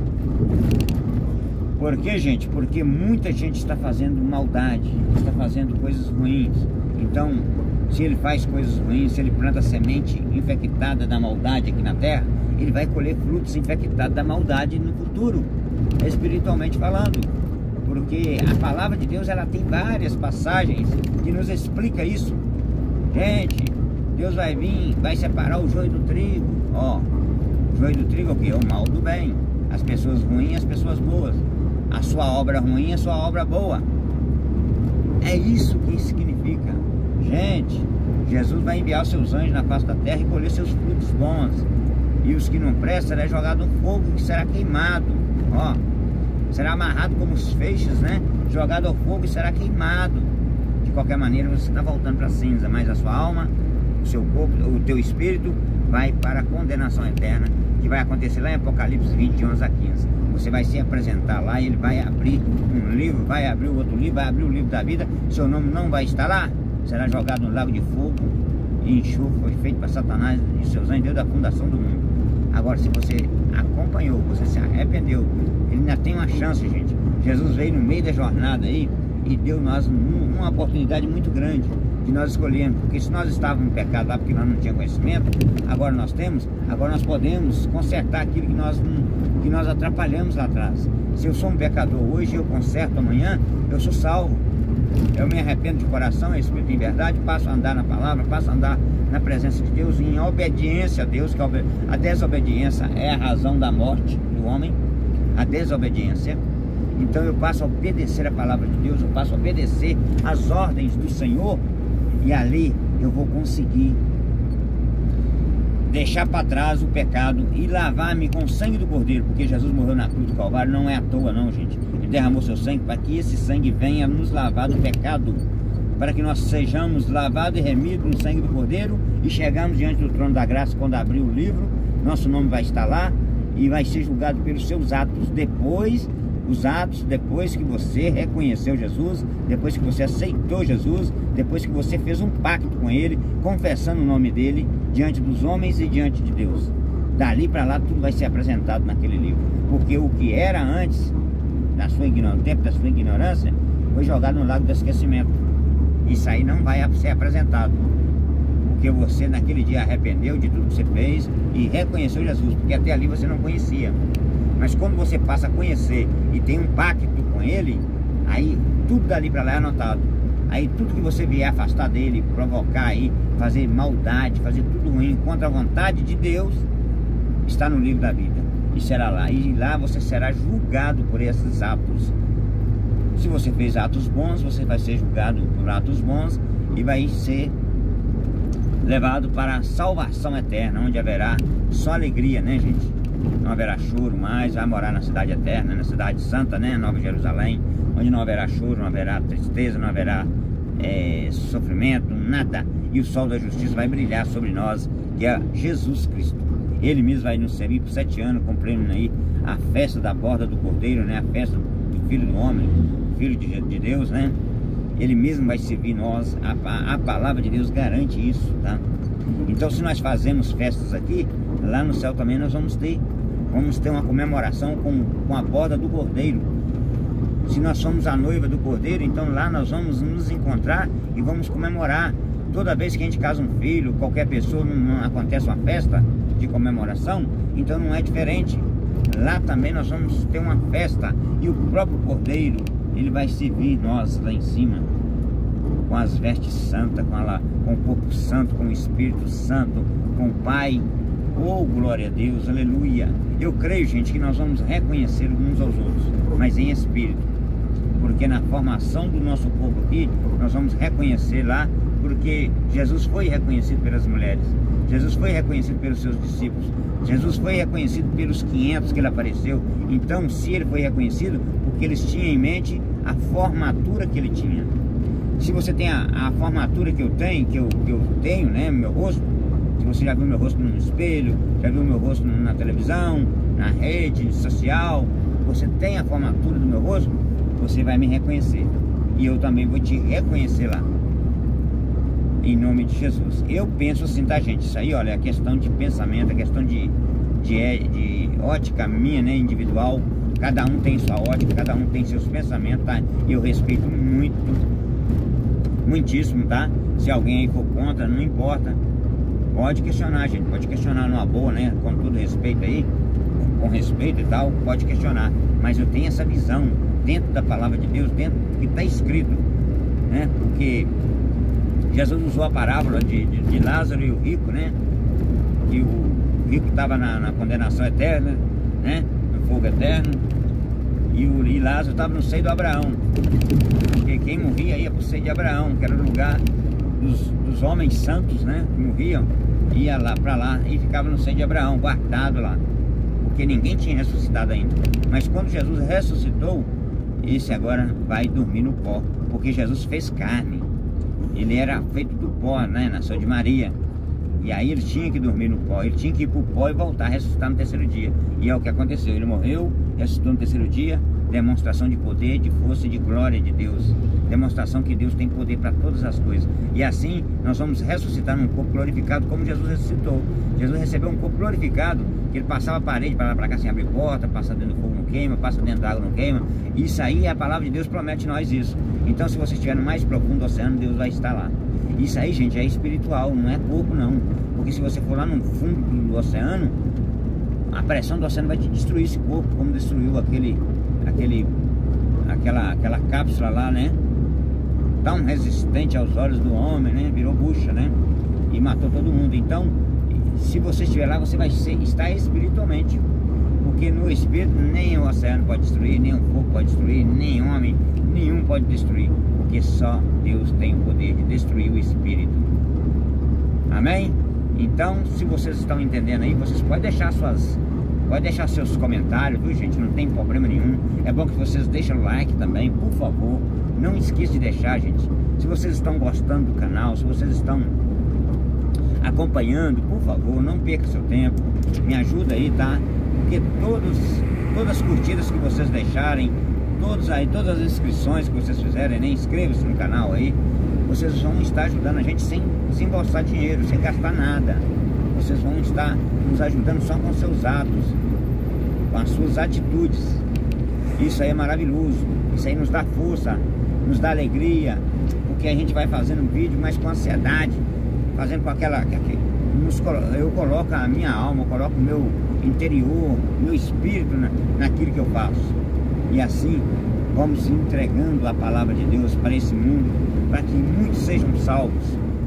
Por quê, gente? Porque muita gente está fazendo maldade, está fazendo coisas ruins. Então, se ele faz coisas ruins, se ele planta semente infectada da maldade aqui na terra, ele vai colher frutos infectados da maldade no futuro, espiritualmente falando. Porque a palavra de Deus, ela tem várias passagens que nos explica isso. Gente, Deus vai vir, vai separar o joio do trigo. Ó, joio do trigo é o quê? É o mal do bem. As pessoas ruins, as pessoas boas. A sua obra ruim, a sua obra boa. É isso que isso significa. Gente, Jesus vai enviar os seus anjos na face da terra e colher seus frutos bons. E os que não prestam será jogado no fogo que será queimado. Ó, será amarrado como os feixes, né? Jogado ao fogo e será queimado. De qualquer maneira você está voltando para a cinza, mas a sua alma, o seu corpo, o teu espírito vai para a condenação eterna, que vai acontecer lá em Apocalipse 20, 11 a 15. Você vai se apresentar lá e ele vai abrir um livro, vai abrir o outro livro, vai abrir o livro da vida. Seu nome não vai estar lá, será jogado no lago de fogo e enxofre, foi feito para Satanás e seus anjos desde a fundação do mundo. Agora, se você acompanhou, você se arrependeu, ele ainda tem uma chance, gente. Jesus veio no meio da jornada aí e deu nós uma oportunidade muito grande de nós escolhermos, porque se nós estávamos no pecado lá porque nós não tínhamos conhecimento, agora nós temos, agora nós podemos consertar aquilo que nós atrapalhamos lá atrás. Se eu sou um pecador hoje, eu conserto amanhã, eu sou salvo. Eu me arrependo de coração, espírito em verdade, passo a andar na palavra, passo a andar na presença de Deus, em obediência a Deus, que a desobediência é a razão da morte do homem, a desobediência. Então eu passo a obedecer a palavra de Deus, eu passo a obedecer as ordens do Senhor, e ali eu vou conseguir deixar para trás o pecado e lavar-me com o sangue do Cordeiro, porque Jesus morreu na cruz do Calvário, não é à toa não, gente. Ele derramou seu sangue para que esse sangue venha nos lavar do pecado, para que nós sejamos lavados e remidos no sangue do Cordeiro e chegamos diante do trono da graça. Quando abrir o livro, nosso nome vai estar lá e vai ser julgado pelos seus atos depois. Os atos depois que você reconheceu Jesus, depois que você aceitou Jesus, depois que você fez um pacto com Ele, confessando o nome dEle diante dos homens e diante de Deus. Dali para lá tudo vai ser apresentado naquele livro, porque o que era antes, no tempo da sua ignorância, foi jogado no lago do esquecimento. Isso aí não vai ser apresentado, porque você naquele dia arrependeu de tudo que você fez e reconheceu Jesus, porque até ali você não conhecia. Mas quando você passa a conhecer e tem um pacto com Ele, aí tudo dali para lá é anotado. Aí tudo que você vier afastar dele, provocar aí, fazer maldade, fazer tudo ruim contra a vontade de Deus, está no livro da vida. E será lá. E lá você será julgado por esses atos. Se você fez atos bons, você vai ser julgado por atos bons e vai ser levado para a salvação eterna, onde haverá só alegria, né, gente? Não haverá choro mais, vai morar na cidade eterna, na cidade santa, né, Nova Jerusalém, onde não haverá choro, não haverá tristeza, não haverá sofrimento, nada. E o sol da justiça vai brilhar sobre nós, que é Jesus Cristo. Ele mesmo vai nos servir por 7 anos, cumprindo aí a festa da borda do Cordeiro, né, a festa do Filho do Homem, Filho de Deus, né. Ele mesmo vai servir nós, a palavra de Deus garante isso, tá? Então, se nós fazemos festas aqui, lá no céu também nós vamos ter uma comemoração com a borda do Cordeiro. Se nós somos a noiva do Cordeiro, então lá nós vamos nos encontrar e vamos comemorar. Toda vez que a gente casa um filho, qualquer pessoa, não acontece uma festa de comemoração, então não é diferente. Lá também nós vamos ter uma festa e o próprio Cordeiro, ele vai servir nós lá em cima, com as vestes santas, com o corpo santo, com o Espírito Santo, com o Pai. Oh, glória a Deus, aleluia. Eu creio, gente, que nós vamos reconhecer uns aos outros, mas em espírito, porque na formação do nosso corpo aqui, nós vamos reconhecer lá, porque Jesus foi reconhecido pelas mulheres, Jesus foi reconhecido pelos seus discípulos, Jesus foi reconhecido pelos 500 que ele apareceu. Então, se ele foi reconhecido, porque eles tinham em mente a formatura que ele tinha. Se você tem a formatura que eu tenho, né, meu rosto, se você já viu meu rosto no espelho, já viu meu rosto na televisão, na rede social, você tem a formatura do meu rosto, você vai me reconhecer. E eu também vou te reconhecer lá. Em nome de Jesus. Eu penso assim, tá, gente? Isso aí, olha, é questão de pensamento, é questão de ótica minha, né, individual. Cada um tem sua ótica, cada um tem seus pensamentos, tá? Eu respeito muitíssimo, tá? Se alguém aí for contra, não importa. Pode questionar, gente, pode questionar numa boa, né? Com todo respeito aí, com respeito e tal, pode questionar. Mas eu tenho essa visão dentro da palavra de Deus, dentro do que está escrito, né? Porque Jesus usou a parábola de Lázaro e o rico, né? E o rico estava na condenação eterna, né? No fogo eterno. E Lázaro estava no seio do Abraão. Porque quem morria ia para o seio de Abraão, que era o lugar dos homens santos, né? Que morriam, ia lá para lá e ficava no seio de Abraão, guardado lá. Porque ninguém tinha ressuscitado ainda. Mas quando Jesus ressuscitou, esse agora vai dormir no pó. Porque Jesus fez carne. Ele era feito do pó, né? Nasceu de Maria. E aí ele tinha que dormir no pó. Ele tinha que ir para o pó e voltar a ressuscitar no terceiro dia. E é o que aconteceu. Ele morreu, ressuscitou no terceiro dia. Demonstração de poder, de força e de glória de Deus. Demonstração que Deus tem poder para todas as coisas. E assim nós vamos ressuscitar num corpo glorificado como Jesus ressuscitou. Jesus recebeu um corpo glorificado, que ele passava a parede para lá para cá sem abrir porta, passa dentro do fogo não queima, passa dentro da água não queima. Isso aí, a palavra de Deus promete nós isso. Então se você estiver no mais profundo do oceano, Deus vai estar lá. Isso aí, gente, é espiritual, não é corpo não. Porque se você for lá no fundo do oceano, a pressão do oceano vai te destruir esse corpo, como destruiu aquela cápsula lá, né? Tão resistente aos olhos do homem, né? Virou bucha, né? E matou todo mundo. Então, se você estiver lá, você vai estar espiritualmente. Porque no espírito nem o oceano pode destruir, nem o fogo pode destruir, nem homem nenhum pode destruir. Porque só Deus tem o poder de destruir o espírito. Amém? Então, se vocês estão entendendo aí, vocês podem deixar seus comentários, viu, gente? Não tem problema nenhum. É bom que vocês deixem o like também, por favor. Não esqueça de deixar, gente. Se vocês estão gostando do canal, se vocês estão acompanhando, por favor, não perca seu tempo. Me ajuda aí, tá? Porque todas as curtidas que vocês deixarem, todas as inscrições que vocês fizerem, né? Inscreva-se no canal aí. Vocês vão estar ajudando a gente sem gastar dinheiro, sem gastar nada. Vocês vão estar nos ajudando só com seus atos, com as suas atitudes. Isso aí é maravilhoso. Isso aí nos dá força, nos dá alegria, porque a gente vai fazendo um vídeo, mas com ansiedade, fazendo com aquela... Eu coloco a minha alma, eu coloco o meu interior, meu espírito naquilo que eu faço. E assim vamos entregando a palavra de Deus para esse mundo, para que muitos sejam salvos,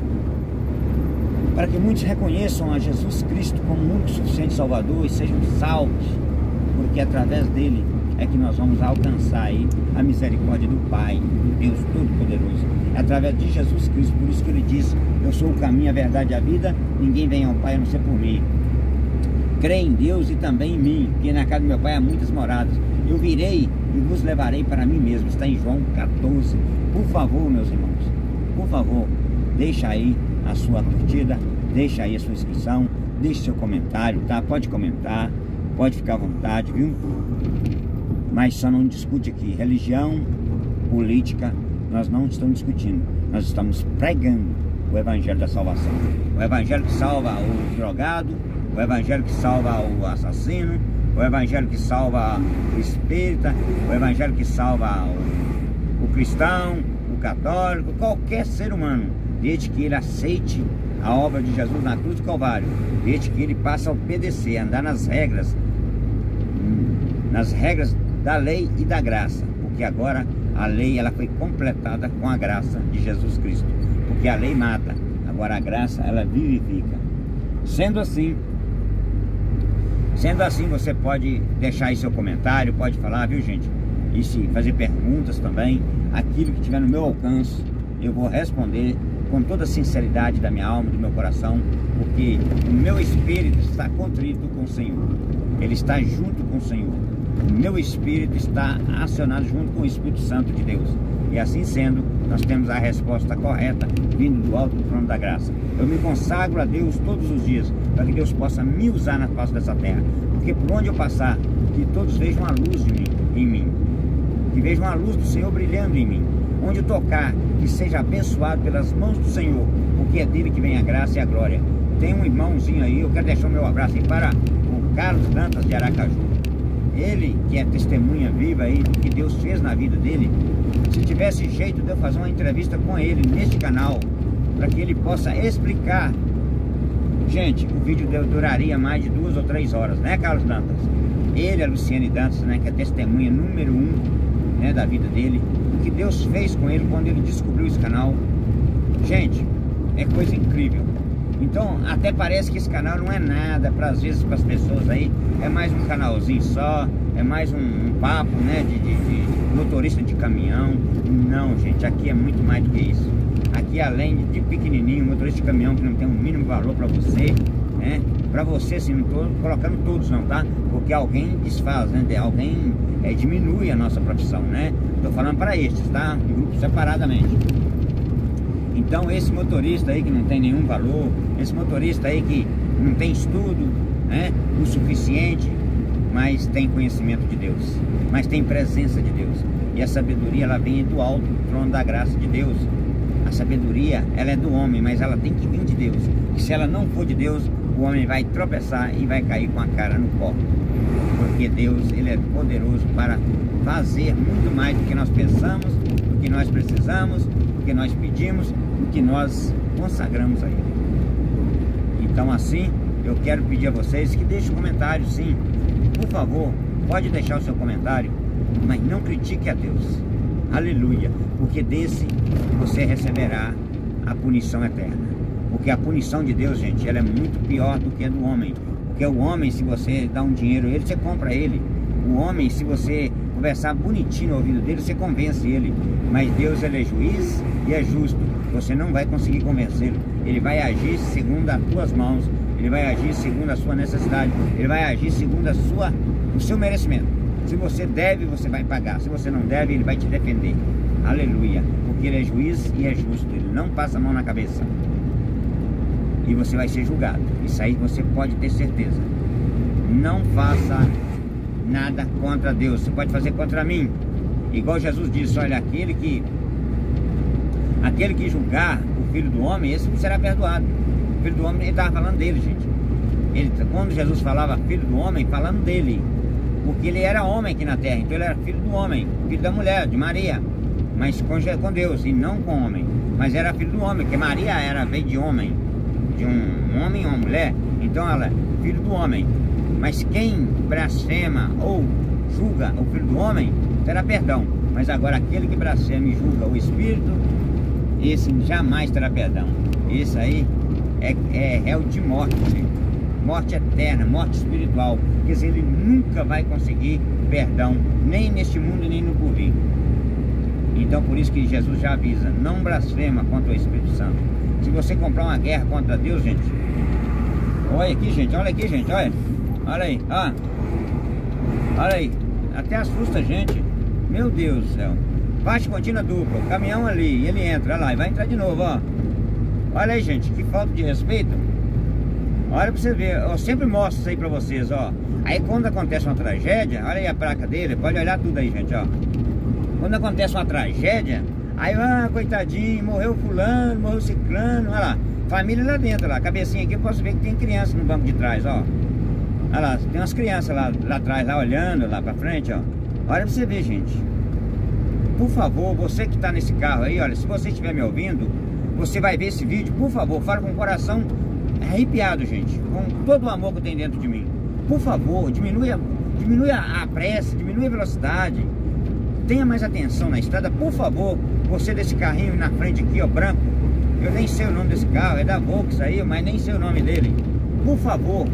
para que muitos reconheçam a Jesus Cristo como o único suficiente Salvador e sejam salvos, porque através dele é que nós vamos alcançar aí a misericórdia do Pai, do Deus Todo-Poderoso. É através de Jesus Cristo, por isso que ele diz: eu sou o caminho, a verdade e a vida, ninguém vem ao Pai a não ser por mim. Crê em Deus e também em mim, porque na casa do meu Pai há muitas moradas. Eu virei e vos levarei para mim mesmo. Está em João 14. Por favor, meus irmãos, por favor, deixa aí a sua curtida, deixa aí a sua inscrição, deixe seu comentário, tá? Pode comentar, pode ficar à vontade, viu? Mas só não discute aqui. Religião, política, nós não estamos discutindo. Nós estamos pregando o Evangelho da salvação. O Evangelho que salva o drogado, o Evangelho que salva o assassino, o Evangelho que salva o espírita, o Evangelho que salva o cristão, o católico, qualquer ser humano, desde que ele aceite a obra de Jesus na cruz do Calvário, desde que ele passe a obedecer, andar nas regras da lei e da graça, porque agora a lei ela foi completada com a graça de Jesus Cristo, porque a lei mata, agora a graça ela vivifica. Sendo assim, você pode deixar aí seu comentário, pode falar, viu, gente? E se fazer perguntas também, aquilo que tiver no meu alcance, eu vou responder com toda a sinceridade da minha alma, do meu coração, porque o meu espírito está contrito com o Senhor, ele está junto com o Senhor, o meu espírito está acionado junto com o Espírito Santo de Deus, e assim sendo, nós temos a resposta correta vindo do alto do trono da graça. Eu me consagro a Deus todos os dias, para que Deus possa me usar na face dessa terra, porque por onde eu passar, que todos vejam a luz de mim, em mim, que vejam a luz do Senhor brilhando em mim. Onde eu tocar, que seja abençoado pelas mãos do Senhor, porque é dele que vem a graça e a glória. Tem um irmãozinho aí, eu quero deixar o meu abraço aí para o Carlos Dantas de Aracaju. Ele que é testemunha viva aí do que Deus fez na vida dele. Se tivesse jeito de eu fazer uma entrevista com ele neste canal, para que ele possa explicar, gente, o vídeo duraria mais de 2 ou 3 horas, né, Carlos Dantas? Ele, a Luciane Dantas, né, que é testemunha número 1, né, da vida dele, o que Deus fez com ele quando ele descobriu esse canal. Gente, é coisa incrível. Então até parece que esse canal não é nada, às vezes para as pessoas aí, é mais um canalzinho só, é mais um papo, né, de motorista de caminhão. Não, gente, aqui é muito mais do que isso. Aqui, além de pequenininho, motorista de caminhão que não tem um mínimo valor para você, né? Para você, assim, não estou colocando todos não, tá? Porque alguém desfaz, né? Alguém diminui a nossa profissão, né? Estou falando para estes, tá? Em grupos separadamente. Então esse motorista aí que não tem nenhum valor, esse motorista aí que não tem estudo, né, o suficiente, mas tem conhecimento de Deus, mas tem presença de Deus. E a sabedoria, ela vem do alto, do trono da graça de Deus. A sabedoria, ela é do homem, mas ela tem que vir de Deus. E se ela não for de Deus, o homem vai tropeçar e vai cair com a cara no pó. Porque Deus, ele é poderoso para fazer muito mais do que nós pensamos, do que nós precisamos, do que nós pedimos, do que nós consagramos a Ele. Então assim, eu quero pedir a vocês que deixem um comentário, sim. Por favor, pode deixar o seu comentário, mas não critique a Deus. Aleluia. Porque desse você receberá a punição eterna. Porque a punição de Deus, gente, ela é muito pior do que a do homem. Porque o homem, se você dá um dinheiro a ele, você compra ele. O homem, se você conversar bonitinho no ouvido dele, você convence ele. Mas Deus, ele é juiz e é justo. Você não vai conseguir convencê-lo. Ele vai agir segundo as tuas mãos. Ele vai agir segundo a sua necessidade. Ele vai agir segundo o seu merecimento. Se você deve, você vai pagar. Se você não deve, ele vai te defender. Aleluia. Porque ele é juiz e é justo. Ele não passa a mão na cabeça. E você vai ser julgado. Isso aí você pode ter certeza. Não faça nada contra Deus. Você pode fazer contra mim. Igual Jesus disse, olha, aquele que julgar o Filho do Homem, esse será perdoado. O Filho do Homem, ele estava falando dele, gente. Quando Jesus falava Filho do Homem, falando dele. Porque ele era homem aqui na terra. Então ele era filho do homem, filho da mulher, de Maria. Mas com Deus, e não com homem. Mas era filho do homem, porque Maria veio de homem. De um homem e uma mulher. Então ela é filho do homem. Mas quem blasfema ou julga o Filho do Homem, terá perdão. Mas agora aquele que blasfema e julga o Espírito, esse jamais terá perdão. Esse aí é réu de morte, morte eterna, morte espiritual. Quer dizer, ele nunca vai conseguir perdão, nem neste mundo, nem no porvir. Então por isso que Jesus já avisa, não blasfema contra o Espírito Santo. Se você comprar uma guerra contra Deus, gente, olha aqui, gente, olha aqui, gente, olha aí, ó. Olha aí, até assusta a gente. Meu Deus do céu. Faixa contínua dupla, o caminhão ali, ele entra, olha lá, e vai entrar de novo, ó. Olha aí, gente, que falta de respeito. Olha pra você ver, eu sempre mostro isso aí pra vocês, ó. Aí quando acontece uma tragédia, olha aí a placa dele, pode olhar tudo aí, gente, ó. Quando acontece uma tragédia, aí, coitadinho, morreu fulano, morreu ciclano, olha lá. Família lá dentro, lá, cabecinha aqui, eu posso ver que tem criança no banco de trás, ó. Olha lá, tem umas crianças lá atrás, lá olhando, lá pra frente, ó. Olha pra você ver, gente. Por favor, você que tá nesse carro aí, olha, se você estiver me ouvindo, você vai ver esse vídeo, por favor, fala com o coração arrepiado, gente, com todo o amor que tem dentro de mim. Por favor, diminui a pressa, diminui a velocidade, tenha mais atenção na estrada, por favor. Você desse carrinho na frente aqui, ó, branco, eu nem sei o nome desse carro, é da Volks aí, mas nem sei o nome dele. Por favor,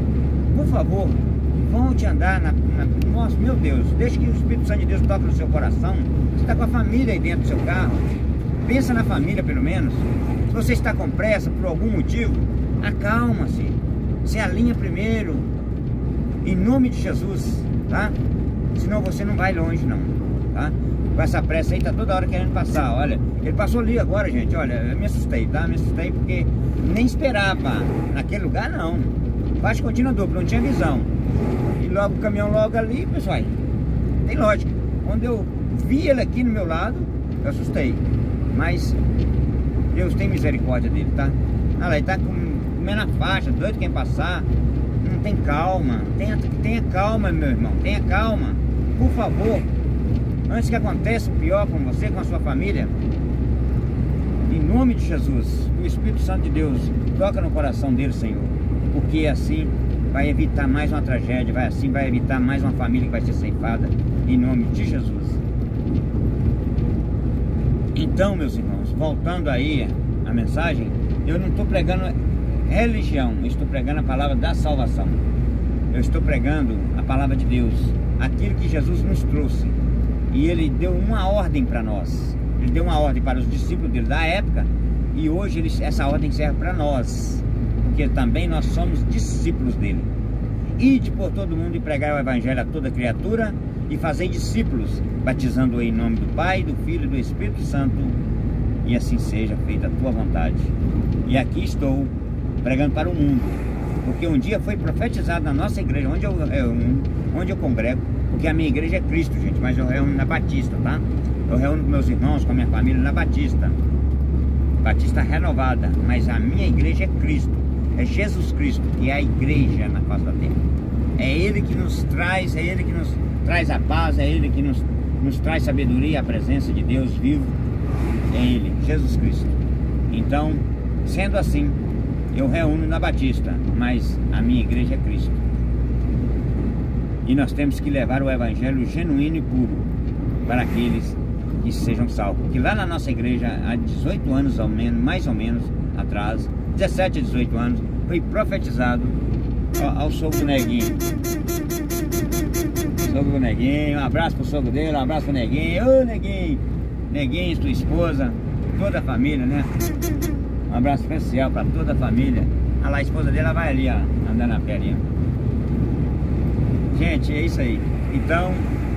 volte a andar nossa, meu Deus, deixe que o Espírito Santo de Deus toque no seu coração. Você está com a família aí dentro do seu carro, pensa na família pelo menos. Se você está com pressa por algum motivo, acalma-se, se alinha primeiro, em nome de Jesus, tá? Senão você não vai longe não, tá? Com essa pressa aí, tá toda hora querendo passar, olha. Ele passou ali agora, gente, olha, eu me assustei, tá? Me assustei porque nem esperava naquele lugar, não. Faixa contínua dupla, não tinha visão. E logo o caminhão logo ali, pessoal, tem lógica. Quando eu vi ele aqui no meu lado, eu assustei. Mas Deus tem misericórdia dele, tá? Olha lá, ele tá comendo a faixa, doido quem passar. Não tem calma. Tenha calma, meu irmão, tenha calma. Por favor, antes que aconteça o pior com você, com a sua família, em nome de Jesus, o Espírito Santo de Deus toca no coração dele, Senhor. Porque assim vai evitar mais uma tragédia, vai evitar mais uma família que vai ser ceifada, em nome de Jesus. Então, meus irmãos, voltando aí a mensagem, eu não estou pregando religião, eu estou pregando a palavra da salvação. Eu estou pregando a palavra de Deus, aquilo que Jesus nos trouxe. E Ele deu uma ordem para nós. Ele deu uma ordem para os discípulos dele da época, e hoje essa ordem serve para nós, porque também nós somos discípulos dele. Ide por todo mundo e pregar o evangelho a toda criatura, e fazer discípulos, batizando-o em nome do Pai, do Filho e do Espírito Santo, e assim seja feita a tua vontade. E aqui estou pregando para o mundo, porque um dia foi profetizado na nossa igreja, onde eu congrego, porque a minha igreja é Cristo, gente, mas eu reúno na Batista, tá? Eu reúno com meus irmãos, com a minha família na Batista renovada, mas a minha igreja é Cristo, é Jesus Cristo, que é a igreja na face da terra. É Ele que nos traz, a paz, é Ele que nos traz sabedoria, a presença de Deus vivo, é Ele, Jesus Cristo. Então, sendo assim, eu reúno na Batista, mas a minha igreja é Cristo. E nós temos que levar o evangelho genuíno e puro para aqueles que sejam salvos. Porque lá na nossa igreja, há 18 anos ao menos, mais ou menos atrás, 17 a 18 anos, foi profetizado ao sogro do Neguinho. Sogro do Neguinho, um abraço pro sogro dele, um abraço pro Neguinho. Ô Neguinho, Neguinho, tua esposa, toda a família, né? Um abraço especial para toda a família. Olha lá, a esposa dele, ela vai ali, ó, andando a pé ali, ó. Gente, é isso aí. Então,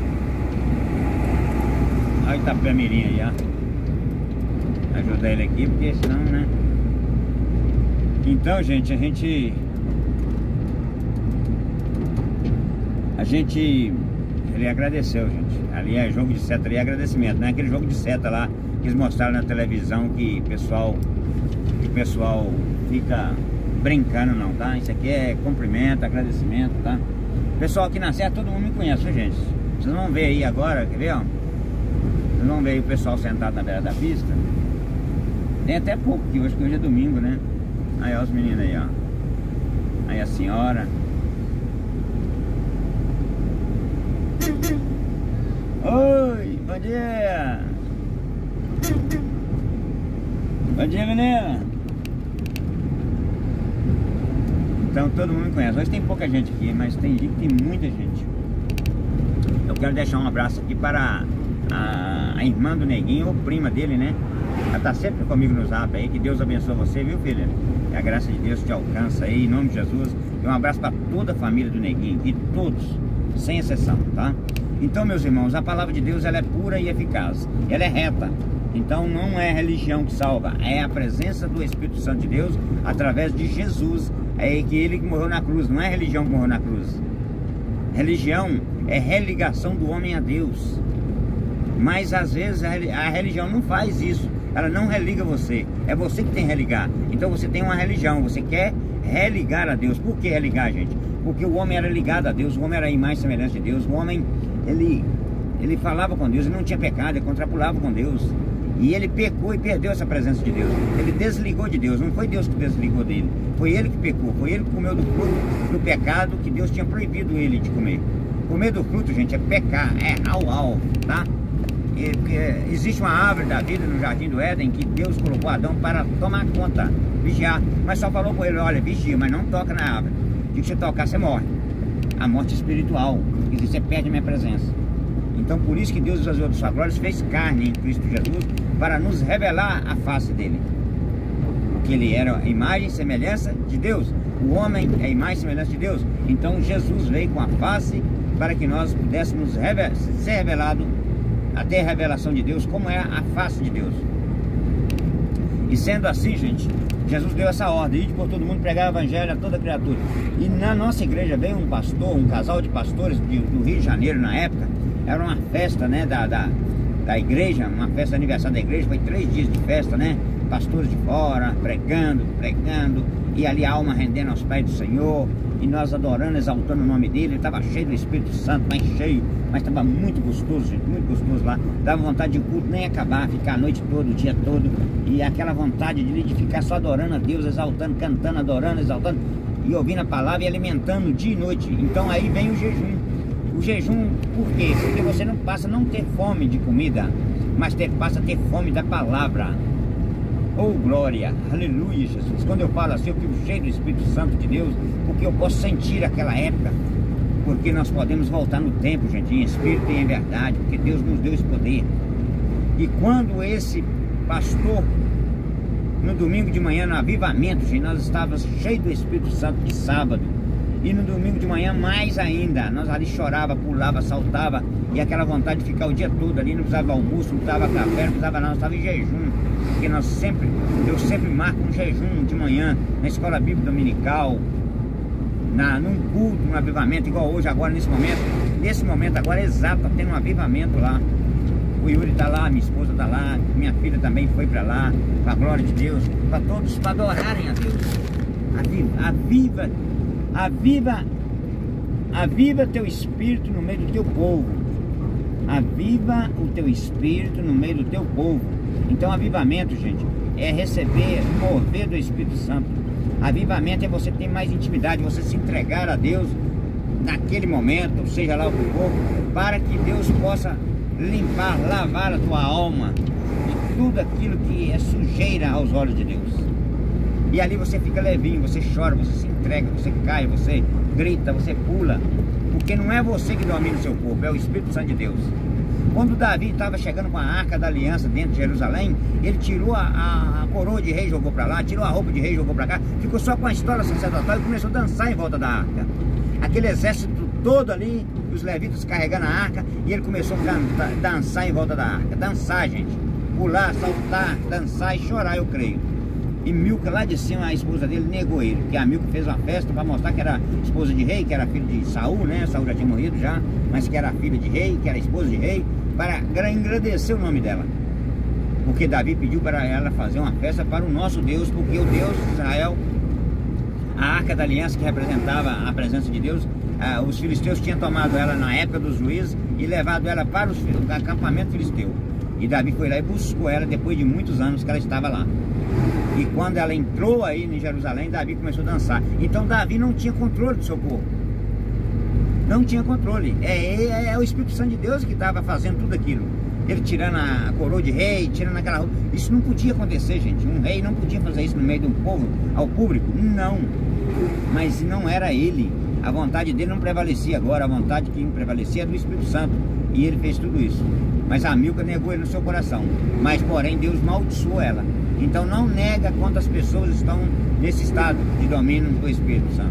olha o Itapemirim aí, ó. Ajudar ele aqui, porque senão, né? Então, gente, ele agradeceu, gente. Ali é jogo de seta, ali é agradecimento, né? Aquele jogo de seta lá que eles mostraram na televisão, que o pessoal fica brincando, não, tá? Isso aqui é cumprimento, agradecimento, tá? Pessoal aqui na Serra, todo mundo me conhece, viu, gente? Vocês vão ver aí agora, quer ver, ó? Vocês vão ver aí o pessoal sentado na beira da pista. Tem até pouco aqui, hoje que hoje é domingo, né? Aí, ó, os meninos aí, ó. Aí a senhora. Oi, bom dia! Bom dia, menina! Então todo mundo me conhece. Hoje tem pouca gente aqui, mas tem muita gente. Eu quero deixar um abraço aqui para a irmã do Neguinho, ou prima dele, né? Ela tá sempre comigo no zap aí. Que Deus abençoe você, viu, filha? Que a graça de Deus te alcança aí, em nome de Jesus. E um abraço para toda a família do Neguinho, e todos, sem exceção, tá? Então, meus irmãos, a palavra de Deus, ela é pura e eficaz. Ela é reta. Então não é religião que salva, é a presença do Espírito Santo de Deus através de Jesus. É que Ele que morreu na cruz, não é religião que morreu na cruz. Religião é religação do homem a Deus. Mas às vezes a religião não faz isso. Ela não religa você, é você que tem que religar. Então você tem uma religião, você quer religar a Deus. Por que religar, gente? Porque o homem era ligado a Deus, o homem era a imagem e semelhança de Deus. O homem, ele falava com Deus, ele não tinha pecado, ele contrapulava com Deus. E ele pecou e perdeu essa presença de Deus. Ele desligou de Deus, não foi Deus que desligou dele. Foi ele que pecou, foi ele que comeu do fruto do pecado que Deus tinha proibido ele de comer. Comer do fruto, gente, é pecar, é tá? Existe uma árvore da vida no Jardim do Éden que Deus colocou Adão para tomar conta, vigiar. Mas só falou com ele, olha, vigia, mas não toca na árvore. Se você tocar, você morre. A morte espiritual, que você perde a minha presença. Então por isso que Deus esvaziou de sua glória, fez carne em Cristo Jesus para nos revelar a face dele. Porque ele era a imagem e semelhança de Deus. O homem é a imagem e semelhança de Deus. Então Jesus veio com a face para que nós pudéssemos ser revelados, até a revelação de Deus, como é a face de Deus. E sendo assim, gente, Jesus deu essa ordem, ir por todo mundo pregar o evangelho a toda criatura. E na nossa igreja veio um pastor, um casal de pastores do Rio de Janeiro na época. Era uma festa, né, da igreja, uma festa de aniversário da igreja, foi 3 dias de festa, né? Pastores de fora, pregando, e ali a alma rendendo aos pés do Senhor, e nós adorando, exaltando o nome dele. Ele estava cheio do Espírito Santo, mais cheio, mas estava muito gostoso, gente, muito gostoso lá. Dava vontade de culto nem acabar, ficar a noite toda, o dia todo, e aquela vontade de ficar só adorando a Deus, exaltando, cantando, adorando, exaltando, e ouvindo a palavra e alimentando dia e noite. Então aí vem o jejum. O jejum, por quê? Porque você não passa a não ter fome de comida, mas passa a ter fome da palavra. Oh, glória, aleluia, Jesus. Quando eu falo assim, eu fico cheio do Espírito Santo de Deus, porque eu posso sentir aquela época, porque nós podemos voltar no tempo, gente, em espírito e em verdade, porque Deus nos deu esse poder. E quando esse pastor, no domingo de manhã, no avivamento, gente, nós estávamos cheios do Espírito Santo de sábado, e no domingo de manhã mais ainda, nós ali chorava, pulava, saltava, e aquela vontade de ficar o dia todo ali, não precisava almoço, não precisava café, não precisava nada, nós estávamos em jejum, porque eu sempre marco um jejum de manhã, na escola bíblica dominical, num culto, num avivamento, igual hoje, agora, nesse momento agora exato, tá tendo um avivamento lá. O Yuri tá lá, minha esposa tá lá, minha filha também foi para lá, para a glória de Deus, para todos, para adorarem a Deus. Aviva teu espírito no meio do teu povo. Aviva o teu espírito no meio do teu povo. Então avivamento, gente, é receber o mover do Espírito Santo. Avivamento é você ter mais intimidade, você se entregar a Deus naquele momento, seja lá o que for, para que Deus possa limpar, lavar a tua alma de tudo aquilo que é sujeira aos olhos de Deus. E ali você fica levinho, você chora, você se entrega, você cai, você grita, você pula, porque não é você que domina o seu corpo, é o Espírito Santo de Deus. Quando Davi estava chegando com a arca da aliança dentro de Jerusalém, ele tirou a coroa de rei, jogou para lá, tirou a roupa de rei, jogou para cá, ficou só com a história sacerdotal e começou a dançar em volta da arca. Aquele exército todo ali, os levitas carregando a arca, e ele começou a dançar em volta da arca. Dançar, gente, pular, saltar, dançar e chorar, eu creio. E Milca lá de cima, a esposa dele negou ele, porque a Milca fez uma festa para mostrar que era esposa de rei, que era filha de Saul, né? Saul já tinha morrido já, mas que era filha de rei, que era esposa de rei, para engrandecer o nome dela. Porque Davi pediu para ela fazer uma festa para o nosso Deus, porque o Deus de Israel, a arca da aliança que representava a presença de Deus, os filisteus tinham tomado ela na época dos juízes e levado ela para o acampamento filisteu. E Davi foi lá e buscou ela depois de muitos anos que ela estava lá. E quando ela entrou aí em Jerusalém, Davi começou a dançar. Então Davi não tinha controle do seu corpo. Não tinha controle. É o Espírito Santo de Deus que estava fazendo tudo aquilo. Ele tirando a coroa de rei, tirando aquela roupa. Isso não podia acontecer, gente. Um rei não podia fazer isso no meio do povo, ao público. Não. Mas não era ele. A vontade dele não prevalecia agora. A vontade que prevalecia é do Espírito Santo. E ele fez tudo isso. Mas a Milca negou ele no seu coração. Mas, porém, Deus maldiçoou ela. Então não nega quantas pessoas estão nesse estado de domínio do Espírito Santo.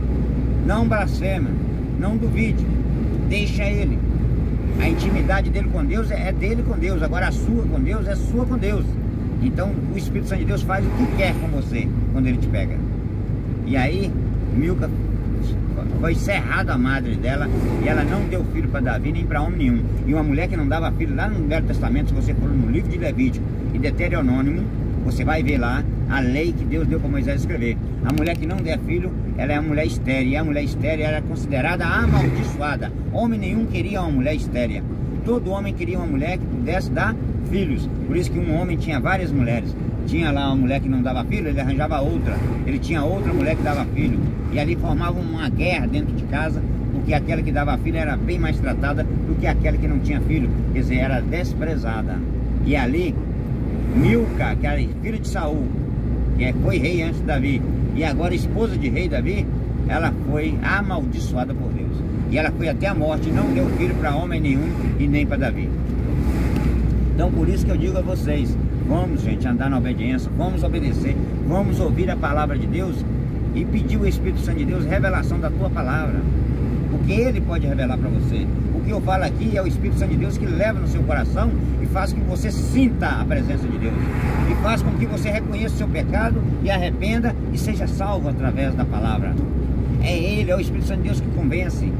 Não blasfema, não duvide, deixa ele. A intimidade dele com Deus é dele com Deus, agora a sua com Deus é sua com Deus. Então o Espírito Santo de Deus faz o que quer com você quando ele te pega. E aí Milca foi cerrada a madre dela e ela não deu filho para Davi nem para homem nenhum. E uma mulher que não dava filho, lá no Velho Testamento, se você for no livro de Levítico e Deuteronômio, você vai ver lá a lei que Deus deu para Moisés escrever. A mulher que não der filho, ela é uma mulher estéril. E a mulher estéril era considerada amaldiçoada. Homem nenhum queria uma mulher estéril. Todo homem queria uma mulher que pudesse dar filhos. Por isso que um homem tinha várias mulheres. Tinha lá uma mulher que não dava filho, ele arranjava outra. Ele tinha outra mulher que dava filho. E ali formava uma guerra dentro de casa, porque aquela que dava filho era bem mais tratada do que aquela que não tinha filho. Quer dizer, era desprezada. E ali Milca, que era filha de Saul, que foi rei antes de Davi, e agora esposa de rei Davi, ela foi amaldiçoada por Deus. E ela foi até a morte, não deu filho para homem nenhum e nem para Davi. Então por isso que eu digo a vocês, vamos, gente, andar na obediência, vamos obedecer, vamos ouvir a palavra de Deus e pedir o Espírito Santo de Deus revelação da tua palavra, porque Ele pode revelar para você. O que eu falo aqui é o Espírito Santo de Deus que leva no seu coração e faz com que você sinta a presença de Deus. E faz com que você reconheça o seu pecado e arrependa e seja salvo através da palavra. É Ele, é o Espírito Santo de Deus que convence.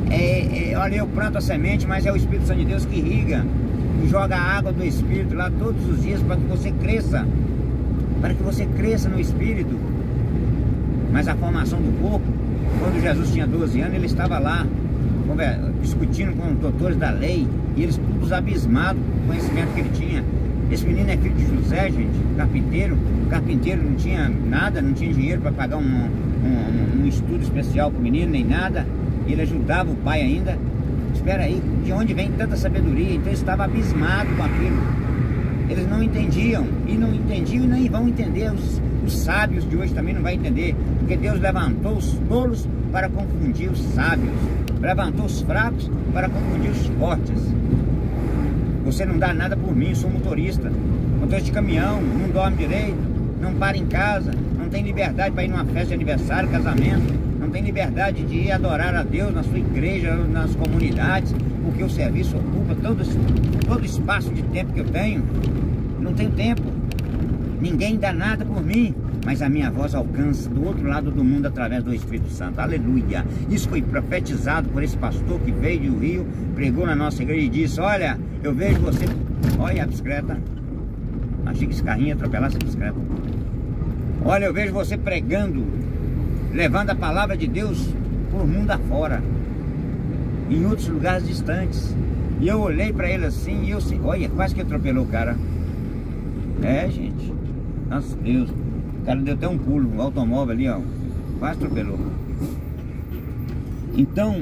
Olha, eu planto a semente, mas é o Espírito Santo de Deus que irriga e joga a água do Espírito lá todos os dias para que você cresça. Para que você cresça no Espírito. Mas a formação do corpo, quando Jesus tinha 12 anos, ele estava lá discutindo com os doutores da lei, e eles todos abismados com o conhecimento que ele tinha. Esse menino é filho de José, gente, carpinteiro. O carpinteiro não tinha nada, não tinha dinheiro para pagar um estudo especial para o menino, nem nada. E ele ajudava o pai ainda. Espera aí, de onde vem tanta sabedoria? Então ele estava abismado com aquilo. Eles não entendiam, e nem vão entender. Os sábios de hoje também não vão entender, porque Deus levantou os tolos para confundir os sábios, levantou os fracos para confundir os fortes. Você não dá nada por mim, sou motorista de caminhão, não dorme direito, não para em casa, não tem liberdade para ir numa festa de aniversário, casamento, não tem liberdade de ir adorar a Deus na sua igreja, nas comunidades, porque o serviço ocupa todo espaço de tempo que eu tenho. Não tenho tempo, ninguém dá nada por mim, mas a minha voz alcança do outro lado do mundo através do Espírito Santo. Aleluia! Isso foi profetizado por esse pastor que veio do Rio, pregou na nossa igreja e disse: olha, eu vejo você... Olha a bicicleta. Achei que esse carrinho ia atropelar essa bicicleta. Olha, eu vejo você pregando, levando a palavra de Deus por mundo afora, em outros lugares distantes. E eu olhei para ele assim, e eu sei, olha, quase que atropelou o cara. É, gente, nossa Deus, o cara deu até um pulo, um automóvel ali, ó, quase atropelou. Então,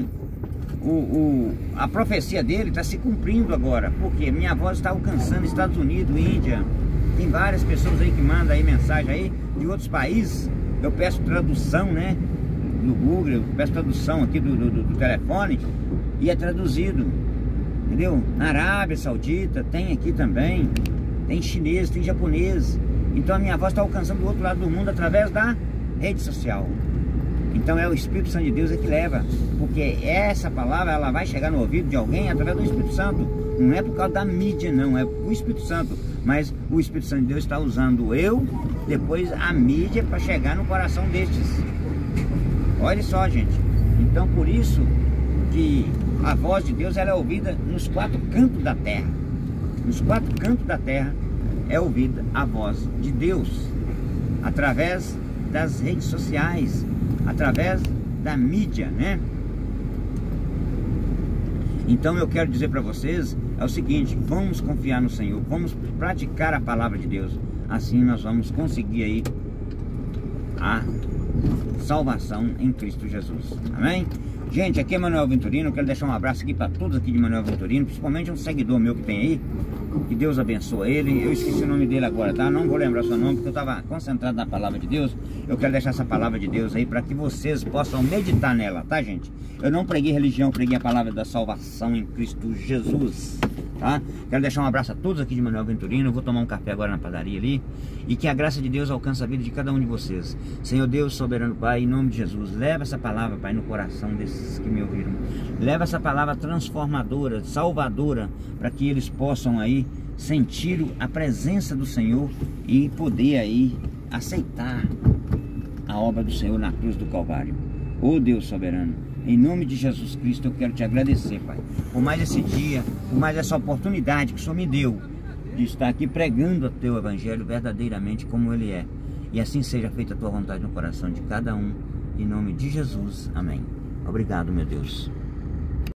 a profecia dele está se cumprindo agora, porque minha voz está alcançando Estados Unidos, Índia. Tem várias pessoas aí que mandam aí mensagem aí de outros países. Eu peço tradução, né, no Google, eu peço tradução aqui do telefone e é traduzido, entendeu? Na Arábia Saudita tem aqui também, tem chinês, tem japonês. Então a minha voz está alcançando o outro lado do mundo através da rede social. Então é o Espírito Santo de Deus que leva, porque essa palavra ela vai chegar no ouvido de alguém através do Espírito Santo. Não é por causa da mídia, não, é o Espírito Santo. Mas o Espírito Santo de Deus está usando eu, depois a mídia, para chegar no coração destes. Olha só, gente. Então por isso que a voz de Deus ela é ouvida nos quatro cantos da terra. Nos quatro cantos da terra é ouvida a voz de Deus, através das redes sociais, através da mídia, né? Então eu quero dizer para vocês é o seguinte: vamos confiar no Senhor, vamos praticar a palavra de Deus. Assim nós vamos conseguir aí a salvação em Cristo Jesus. Amém? Gente, aqui é Manuel Venturino. Eu quero deixar um abraço aqui para todos aqui de Manuel Venturino, principalmente um seguidor meu que tem aí. Que Deus abençoe ele. Eu esqueci o nome dele agora, tá? Não vou lembrar o seu nome porque eu estava concentrado na palavra de Deus. Eu quero deixar essa palavra de Deus aí para que vocês possam meditar nela, tá, gente? Eu não preguei religião, eu preguei a palavra da salvação em Cristo Jesus, tá? Quero deixar um abraço a todos aqui de Manuel Venturino. Eu vou tomar um café agora na padaria ali. E que a graça de Deus alcance a vida de cada um de vocês. Senhor Deus, soberano Pai, em nome de Jesus, leva essa palavra, Pai, no coração desses que me ouviram. Leva essa palavra transformadora, salvadora, para que eles possam aí sentir a presença do Senhor e poder aí aceitar a obra do Senhor na cruz do Calvário. Ó Deus soberano, em nome de Jesus Cristo eu quero te agradecer, Pai, por mais esse dia, por mais essa oportunidade que o Senhor me deu de estar aqui pregando o teu evangelho verdadeiramente como ele é. E assim seja feita a tua vontade no coração de cada um, em nome de Jesus, amém. Obrigado, meu Deus.